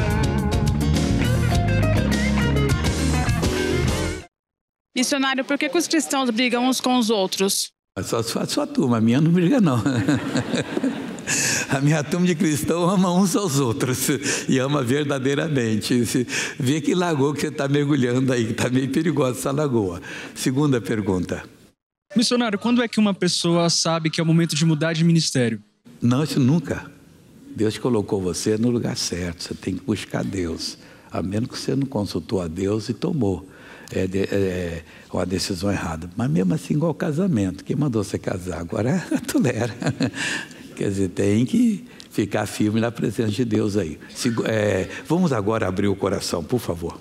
Missionário, por que os cristãos brigam uns com os outros? Só a turma, a minha não briga não. A minha turma de cristãos ama uns aos outros e ama verdadeiramente. Vê que lagoa que você está mergulhando aí, que está meio perigosa essa lagoa. Segunda pergunta. Missionário, quando é que uma pessoa sabe que é o momento de mudar de ministério? Não, isso nunca. Deus colocou você no lugar certo, você tem que buscar Deus. A menos que você não consultou a Deus e tomou uma decisão errada. Mas mesmo assim, igual casamento, quem mandou você casar agora é a tolera. Quer dizer, tem que ficar firme na presença de Deus aí. Vamos agora abrir o coração, por favor.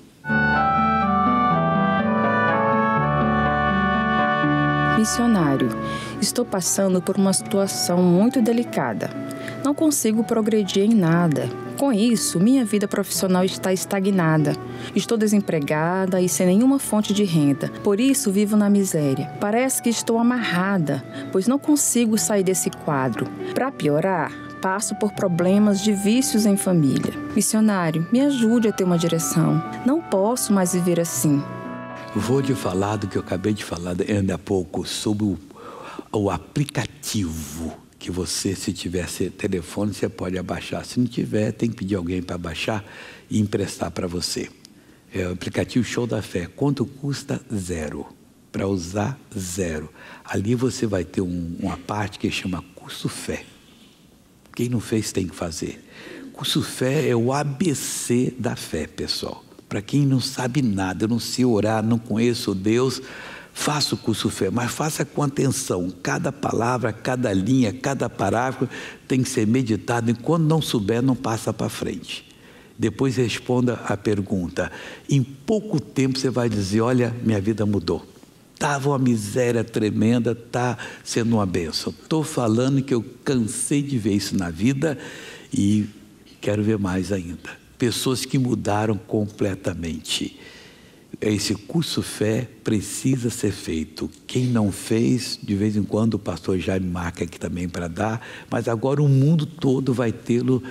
Missionário, estou passando por uma situação muito delicada. Não consigo progredir em nada. Com isso, minha vida profissional está estagnada. Estou desempregada e sem nenhuma fonte de renda. Por isso, vivo na miséria. Parece que estou amarrada, pois não consigo sair desse quadro. Para piorar, passo por problemas de vícios em família. Missionário, me ajude a ter uma direção. Não posso mais viver assim. Vou te falar do que eu acabei de falar ainda há pouco, sobre o aplicativo que você, se tiver telefone, você pode abaixar. Se não tiver, tem que pedir alguém para baixar e emprestar para você. É o aplicativo Show da Fé. Quanto custa? 0. Para usar, 0. Ali você vai ter uma parte que chama Curso Fé. Quem não fez tem que fazer. Curso Fé é o ABC da fé, pessoal. Para quem não sabe nada, eu não sei orar, não conheço Deus, faça o curso Fé, mas faça com atenção. Cada palavra, cada linha, cada parágrafo tem que ser meditado, e quando não souber, não passa para frente. Depois responda a pergunta. Em pouco tempo você vai dizer, olha, minha vida mudou. Estava uma miséria tremenda, está sendo uma bênção. Estou falando que eu cansei de ver isso na vida e quero ver mais ainda. Pessoas que mudaram completamente. Esse curso Fé precisa ser feito. Quem não fez, de vez em quando o pastor Jaime marca aqui também para dar, mas agora o mundo todo vai tê-lo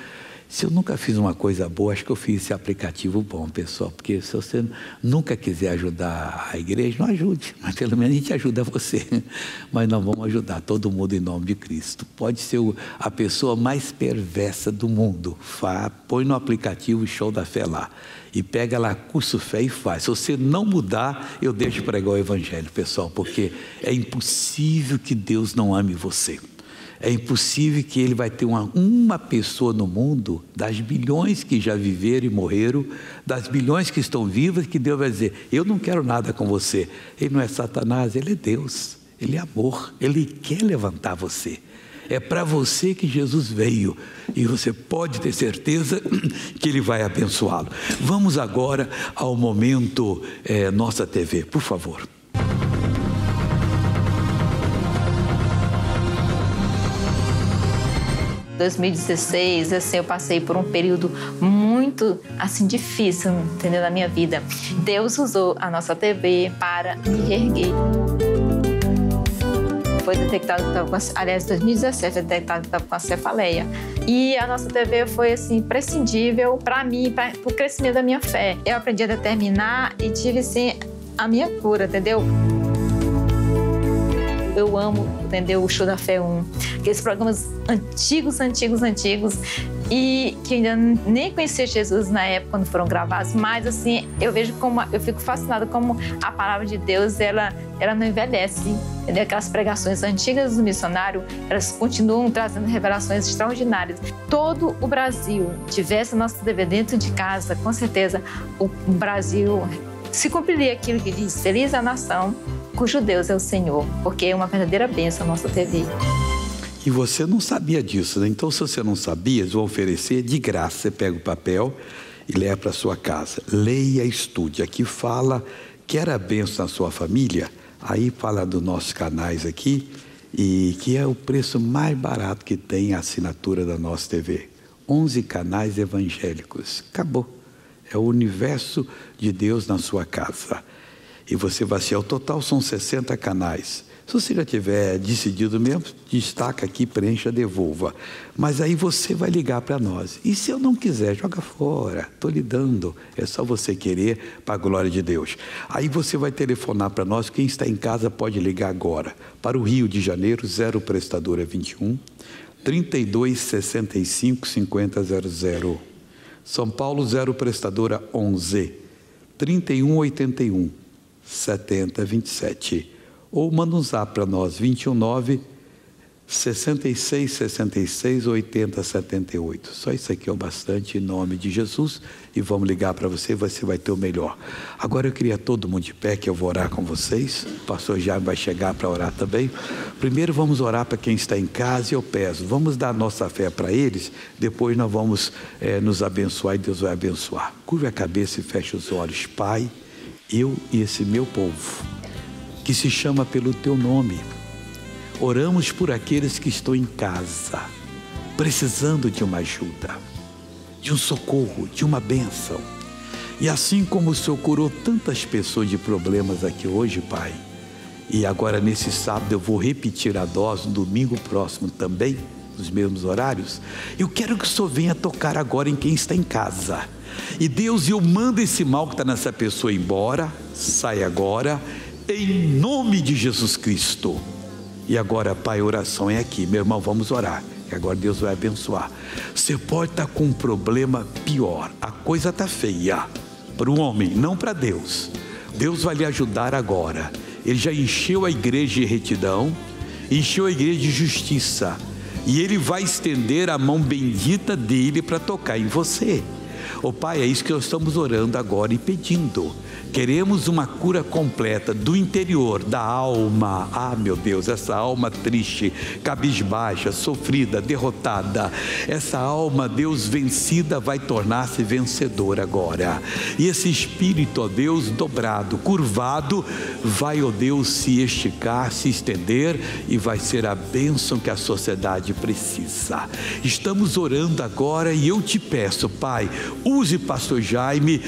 Se eu nunca fiz uma coisa boa, acho que eu fiz esse aplicativo bom, pessoal, porque se você nunca quiser ajudar a igreja, não ajude, mas pelo menos a gente ajuda você. Mas nós vamos ajudar todo mundo em nome de Cristo. Pode ser a pessoa mais perversa do mundo, põe no aplicativo Show da Fé lá e pega lá Curso Fé e faz. Se você não mudar, eu deixo pregar o evangelho, pessoal, porque é impossível que Deus não ame você. É impossível que ele vai ter uma pessoa no mundo, das bilhões que já viveram e morreram, das bilhões que estão vivas, que Deus vai dizer, eu não quero nada com você. Ele não é Satanás, ele é Deus, ele é amor, ele quer levantar você. É para você que Jesus veio e você pode ter certeza que ele vai abençoá-lo. Vamos agora ao momento Nossa TV, por favor. Em 2016, assim, eu passei por um período muito, assim, difícil, entendeu, na minha vida. Deus usou a Nossa TV para me reerguer. Foi detectado que estava com, aliás, em 2017, foi detectado que estava com a cefaleia. E a Nossa TV foi, assim, imprescindível para mim, para o crescimento da minha fé. Eu aprendi a determinar e tive, assim, a minha cura, entendeu? Eu amo, entendeu, o Show da Fé 1, aqueles programas antigos, e que ainda nem conhecia Jesus na época quando foram gravados, mas assim, eu vejo como, eu fico fascinada como a palavra de Deus, ela não envelhece, entendeu? Aquelas pregações antigas do missionário, elas continuam trazendo revelações extraordinárias. Todo o Brasil tivesse a Nossa TV dentro de casa, com certeza o Brasil se cumpriria aquilo que diz, feliz a nação cujo Deus é o Senhor, porque é uma verdadeira bênção a Nossa TV. E você não sabia disso, né? Então, se você não sabia, eles vão oferecer de graça. Você pega o papel e leva para sua casa. Leia e estude. Aqui fala, quer a bênção na sua família? Aí fala dos nossos canais aqui, e que é o preço mais barato que tem a assinatura da Nossa TV. 11 canais evangélicos. Acabou. É o universo de Deus na sua casa. E você vai ser, ao total são 60 canais. Se você já tiver decidido mesmo, destaca aqui, preencha, devolva. Mas aí você vai ligar para nós. E se eu não quiser, joga fora. Estou lhe dando. É só você querer, para a glória de Deus. Aí você vai telefonar para nós. Quem está em casa pode ligar agora. Para o Rio de Janeiro, 0 prestadora 21 32 65 5000. São Paulo, 0 prestadora 11 31 81 70 27. Ou manda um zap para nós, 219 66 66 80 78. Só isso aqui é o bastante, em nome de Jesus. E vamos ligar para você vai ter o melhor. Agora eu queria todo mundo de pé, que eu vou orar com vocês. O pastor Jaime vai chegar para orar também. Primeiro vamos orar para quem está em casa, e eu peço, vamos dar nossa fé para eles. Depois nós vamos nos abençoar e Deus vai abençoar. Curva a cabeça e feche os olhos. Pai, eu e esse meu povo, que se chama pelo teu nome, oramos por aqueles que estão em casa, precisando de uma ajuda, de um socorro, de uma bênção. E assim como o Senhor curou tantas pessoas de problemas aqui hoje, Pai, e agora nesse sábado eu vou repetir a dose, no domingo próximo também, nos mesmos horários, eu quero que o Senhor venha tocar agora em quem está em casa. E Deus, eu mando esse mal que está nessa pessoa embora, sai agora, em nome de Jesus Cristo. E agora, Pai, a oração é aqui. Meu irmão, vamos orar, que agora Deus vai abençoar. Você pode estar com um problema pior, a coisa está feia para o homem, não para Deus. Deus vai lhe ajudar agora. Ele já encheu a igreja de retidão, encheu a igreja de justiça, e Ele vai estender a mão bendita dEle para tocar em você. Ô Pai, é isso que nós estamos orando agora e pedindo. Queremos uma cura completa do interior, da alma. Ah, meu Deus, essa alma triste, cabisbaixa, sofrida, derrotada. Essa alma, Deus, vencida, vai tornar-se vencedora agora. E esse espírito, ó Deus, dobrado, curvado, vai, ó Deus, se esticar, se estender, e vai ser a bênção que a sociedade precisa. Estamos orando agora e eu te peço, Pai, use pastor Jaime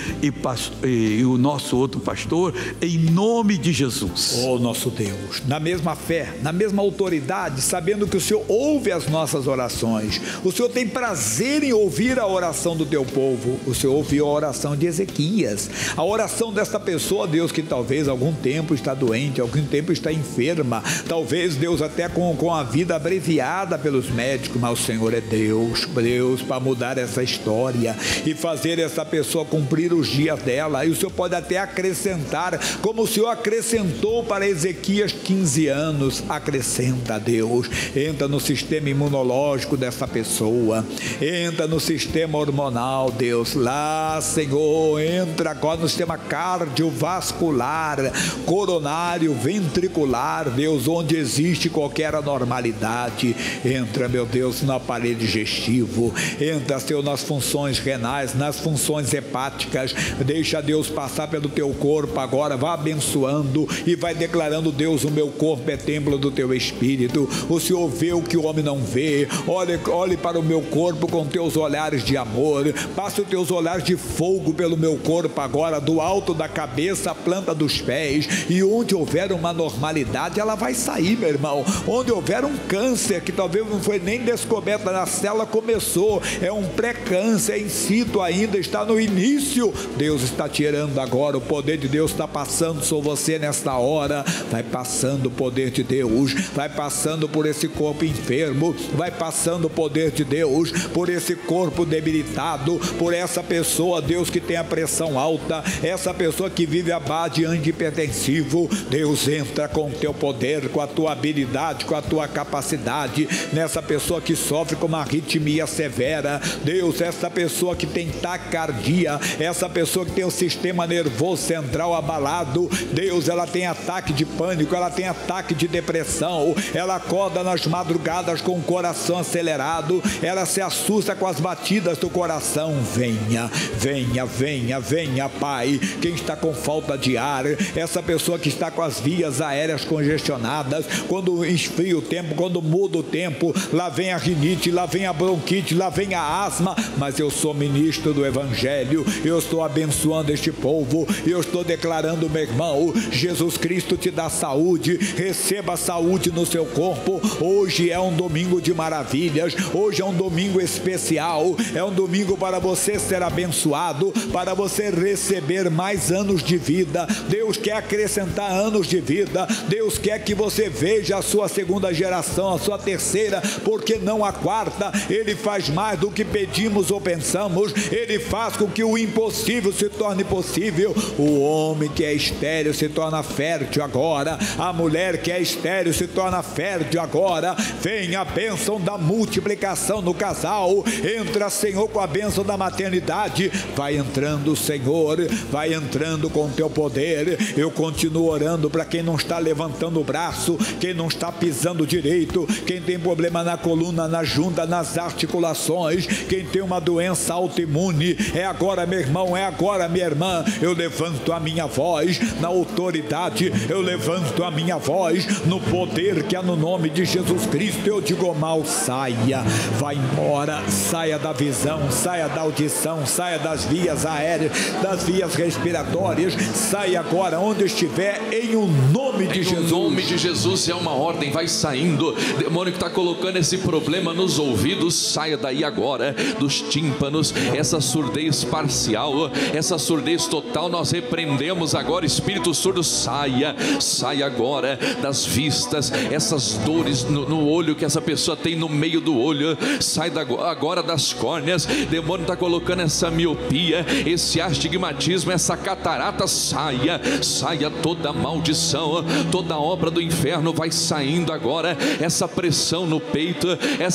e o nosso outro pastor, em nome de Jesus. Oh, nosso Deus, na mesma fé, na mesma autoridade, sabendo que o Senhor ouve as nossas orações, o Senhor tem prazer em ouvir a oração do teu povo. O Senhor ouviu a oração de Ezequias, a oração desta pessoa, Deus, que talvez algum tempo está doente, algum tempo está enferma, talvez, Deus, até com a vida abreviada pelos médicos, mas o Senhor é Deus para mudar essa história e fazer essa pessoa cumprir os dias dela. E o Senhor pode até acrescentar, como o Senhor acrescentou para Ezequias 15 anos, acrescenta, Deus, entra no sistema imunológico dessa pessoa, entra no sistema hormonal, Deus, lá, Senhor, entra agora no sistema cardiovascular, coronário, ventricular, Deus, onde existe qualquer anormalidade, entra, meu Deus, no aparelho digestivo, entra, Senhor, nas funções renais, nas funções hepáticas, deixa, Deus, passar pelo teu corpo agora, vá abençoando e vai declarando, Deus, o meu corpo é templo do teu Espírito, o Senhor vê o que o homem não vê, olhe para o meu corpo com teus olhares de amor, passe os teus olhares de fogo pelo meu corpo agora, do alto da cabeça à planta dos pés, e onde houver uma normalidade, ela vai sair, meu irmão, onde houver um câncer, que talvez não foi nem descoberta na célula, começou, é um pré-câncer, é in situ ainda, está no início, Deus está tirando agora, o poder de Deus está passando sobre você nesta hora, vai passando o poder de Deus, vai passando por esse corpo enfermo, vai passando o poder de Deus, por esse corpo debilitado, por essa pessoa, Deus, que tem a pressão alta, essa pessoa que vive à base de antihipertensivo, Deus, entra com o teu poder, com a tua habilidade, com a tua capacidade, nessa pessoa que sofre com uma arritmia severa, Deus, essa pessoa que tem taquicardia, essa pessoa que tem o sistema nervoso central abalado, Deus, ela tem ataque de pânico, ela tem ataque de depressão, ela acorda nas madrugadas com o coração acelerado, ela se assusta com as batidas do coração. Venha, venha, venha, venha, Pai, quem está com falta de ar, essa pessoa que está com as vias aéreas congestionadas, quando esfria o tempo, quando muda o tempo, lá vem a rinite, lá vem a bronquite, lá vem a asma, mas eu sou ministro do Evangelho, eu estou abençoando este povo, eu estou declarando, meu irmão, Jesus Cristo te dá saúde, receba saúde no seu corpo. Hoje é um domingo de maravilhas, hoje é um domingo especial, é um domingo para você ser abençoado, para você receber mais anos de vida. Deus quer acrescentar anos de vida, Deus quer que você veja a sua segunda geração, a sua terceira, porque não a quarta. Ele faz mais do que pedimos ou pensamos, Ele faz com que o impossível se torne possível. O homem que é estéril se torna fértil agora, a mulher que é estéril se torna fértil agora. Vem a bênção da multiplicação no casal, entra, Senhor, com a bênção da maternidade, vai entrando, Senhor, vai entrando com o teu poder. Eu continuo orando para quem não está levantando o braço, quem não está pisando direito, quem tem problema na coluna, na junta, nas articulações, quem tem uma doença autoimune. É agora, meu irmão, é agora, minha irmã. Eu levanto a minha voz na autoridade, eu levanto a minha voz no poder que há no nome de Jesus Cristo. Eu digo: mal, saia, vai embora, saia da visão, saia da audição, saia das vias aéreas, das vias respiratórias, saia agora onde estiver, em o nome de Jesus. Em nome de Jesus, é uma ordem, vai saindo. Demônio que está colocando esse problema nos ouvidos, saia daí agora, dos tímpanos, essa surdez parcial, essa surdez total, nós repreendemos agora. Espírito surdo, saia, saia agora das vistas, essas dores no olho que essa pessoa tem no meio do olho, sai agora das córneas. Demônio está colocando essa miopia, esse astigmatismo, essa catarata, saia, saia toda maldição, toda obra do inferno vai saindo agora. Essa pressão no peito,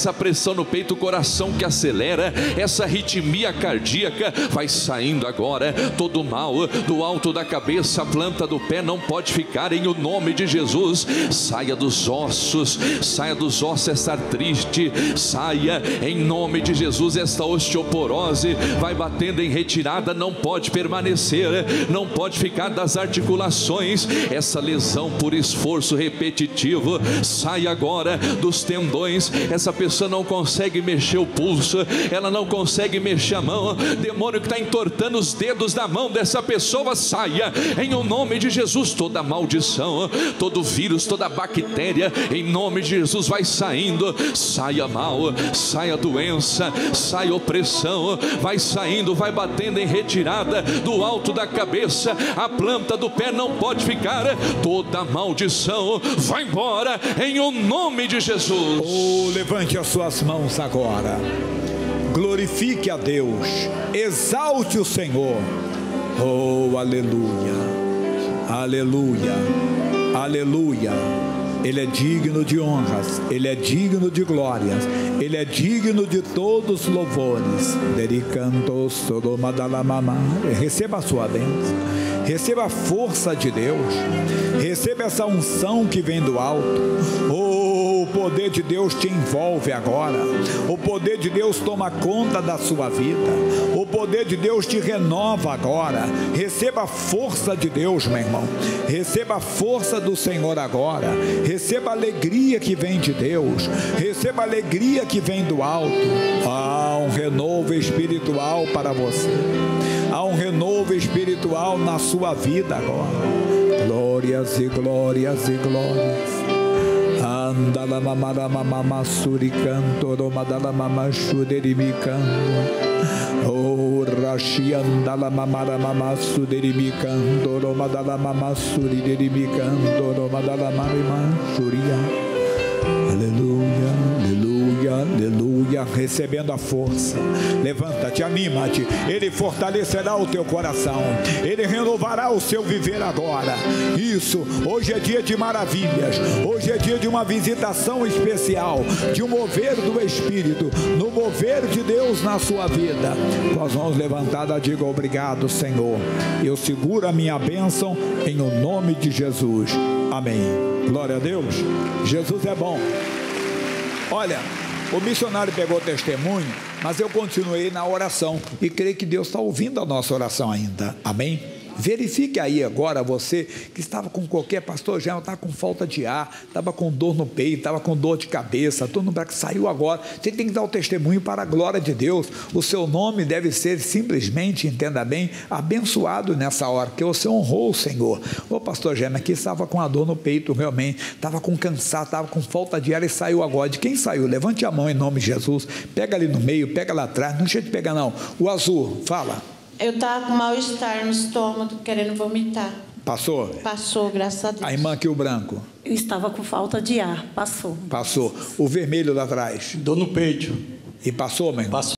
o coração que acelera, essa arritmia cardíaca vai saindo agora. Todo mal do alto da cabeça, a planta do pé não pode ficar, em o nome de Jesus. Saia dos ossos essa artrite, saia em nome de Jesus. Esta osteoporose vai batendo em retirada, não pode permanecer, não pode ficar das articulações. Essa lesão por esforço repetitivo, sai agora dos tendões. Essa pessoa não consegue mexer o pulso, ela não consegue mexer levante a mão. Demônio que está entortando os dedos da mão dessa pessoa, saia em o nome de Jesus. Toda maldição, todo vírus, toda bactéria, em nome de Jesus vai saindo. Saia mal, saia doença, saia opressão, vai saindo, vai batendo em retirada do alto da cabeça. A planta do pé não pode ficar. Toda maldição vai embora em o nome de Jesus. Oh, levante as suas mãos agora, glorifique a Deus, exalte o Senhor. Oh, aleluia, aleluia, aleluia. Ele é digno de honras, Ele é digno de glórias, Ele é digno de todos os louvores. Receba a sua bênção, receba a força de Deus, receba essa unção que vem do alto. Oh, o poder de Deus te envolve agora, o poder de Deus toma conta da sua vida, o poder de Deus te renova agora. Receba a força de Deus, meu irmão, receba a força do Senhor agora. Receba a alegria que vem de Deus, receba a alegria que vem do alto. Há um renovo espiritual para você, há um renovo espiritual na sua vida agora. Glórias e glórias e glórias. Andala mamara mamama suricanto romadala mama shuderimicando. Oh, Rashi andala mamara mama suderimicando romadala mama suriderimicando romadala mama shuria. Aleluia, aleluia, aleluia. Recebendo a força, levanta-te, anima-te. Ele fortalecerá o teu coração, Ele renovará o seu viver agora. Isso, hoje é dia de maravilhas, hoje é dia de uma visitação especial, de um mover do Espírito, no mover de Deus na sua vida. Com as mãos levantadas, diga: obrigado, Senhor, eu seguro a minha bênção em o nome de Jesus. Amém. Glória a Deus. Jesus é bom. Olha, o missionário pegou testemunho, mas eu continuei na oração e creio que Deus está ouvindo a nossa oração ainda. Amém? Verifique aí agora, você que estava com qualquer, pastor já estava com falta de ar, estava com dor no peito, estava com dor de cabeça, todo mundo que saiu agora, você tem que dar o testemunho para a glória de Deus. O seu nome deve ser simplesmente, entenda bem, abençoado nessa hora, porque você honrou o Senhor. O pastor Gêmea aqui estava com a dor no peito, realmente, estava com cansaço, estava com falta de ar e saiu agora. De quem saiu? Levante a mão em nome de Jesus, pega ali no meio, pega lá atrás, não deixa de pegar não. O azul, fala. Eu estava com mal-estar no estômago, querendo vomitar. Passou? Passou, graças a Deus. A irmã aqui, o branco. Eu estava com falta de ar, passou. Passou. O vermelho lá atrás. Dor no peito. E passou, meu irmão? Passou.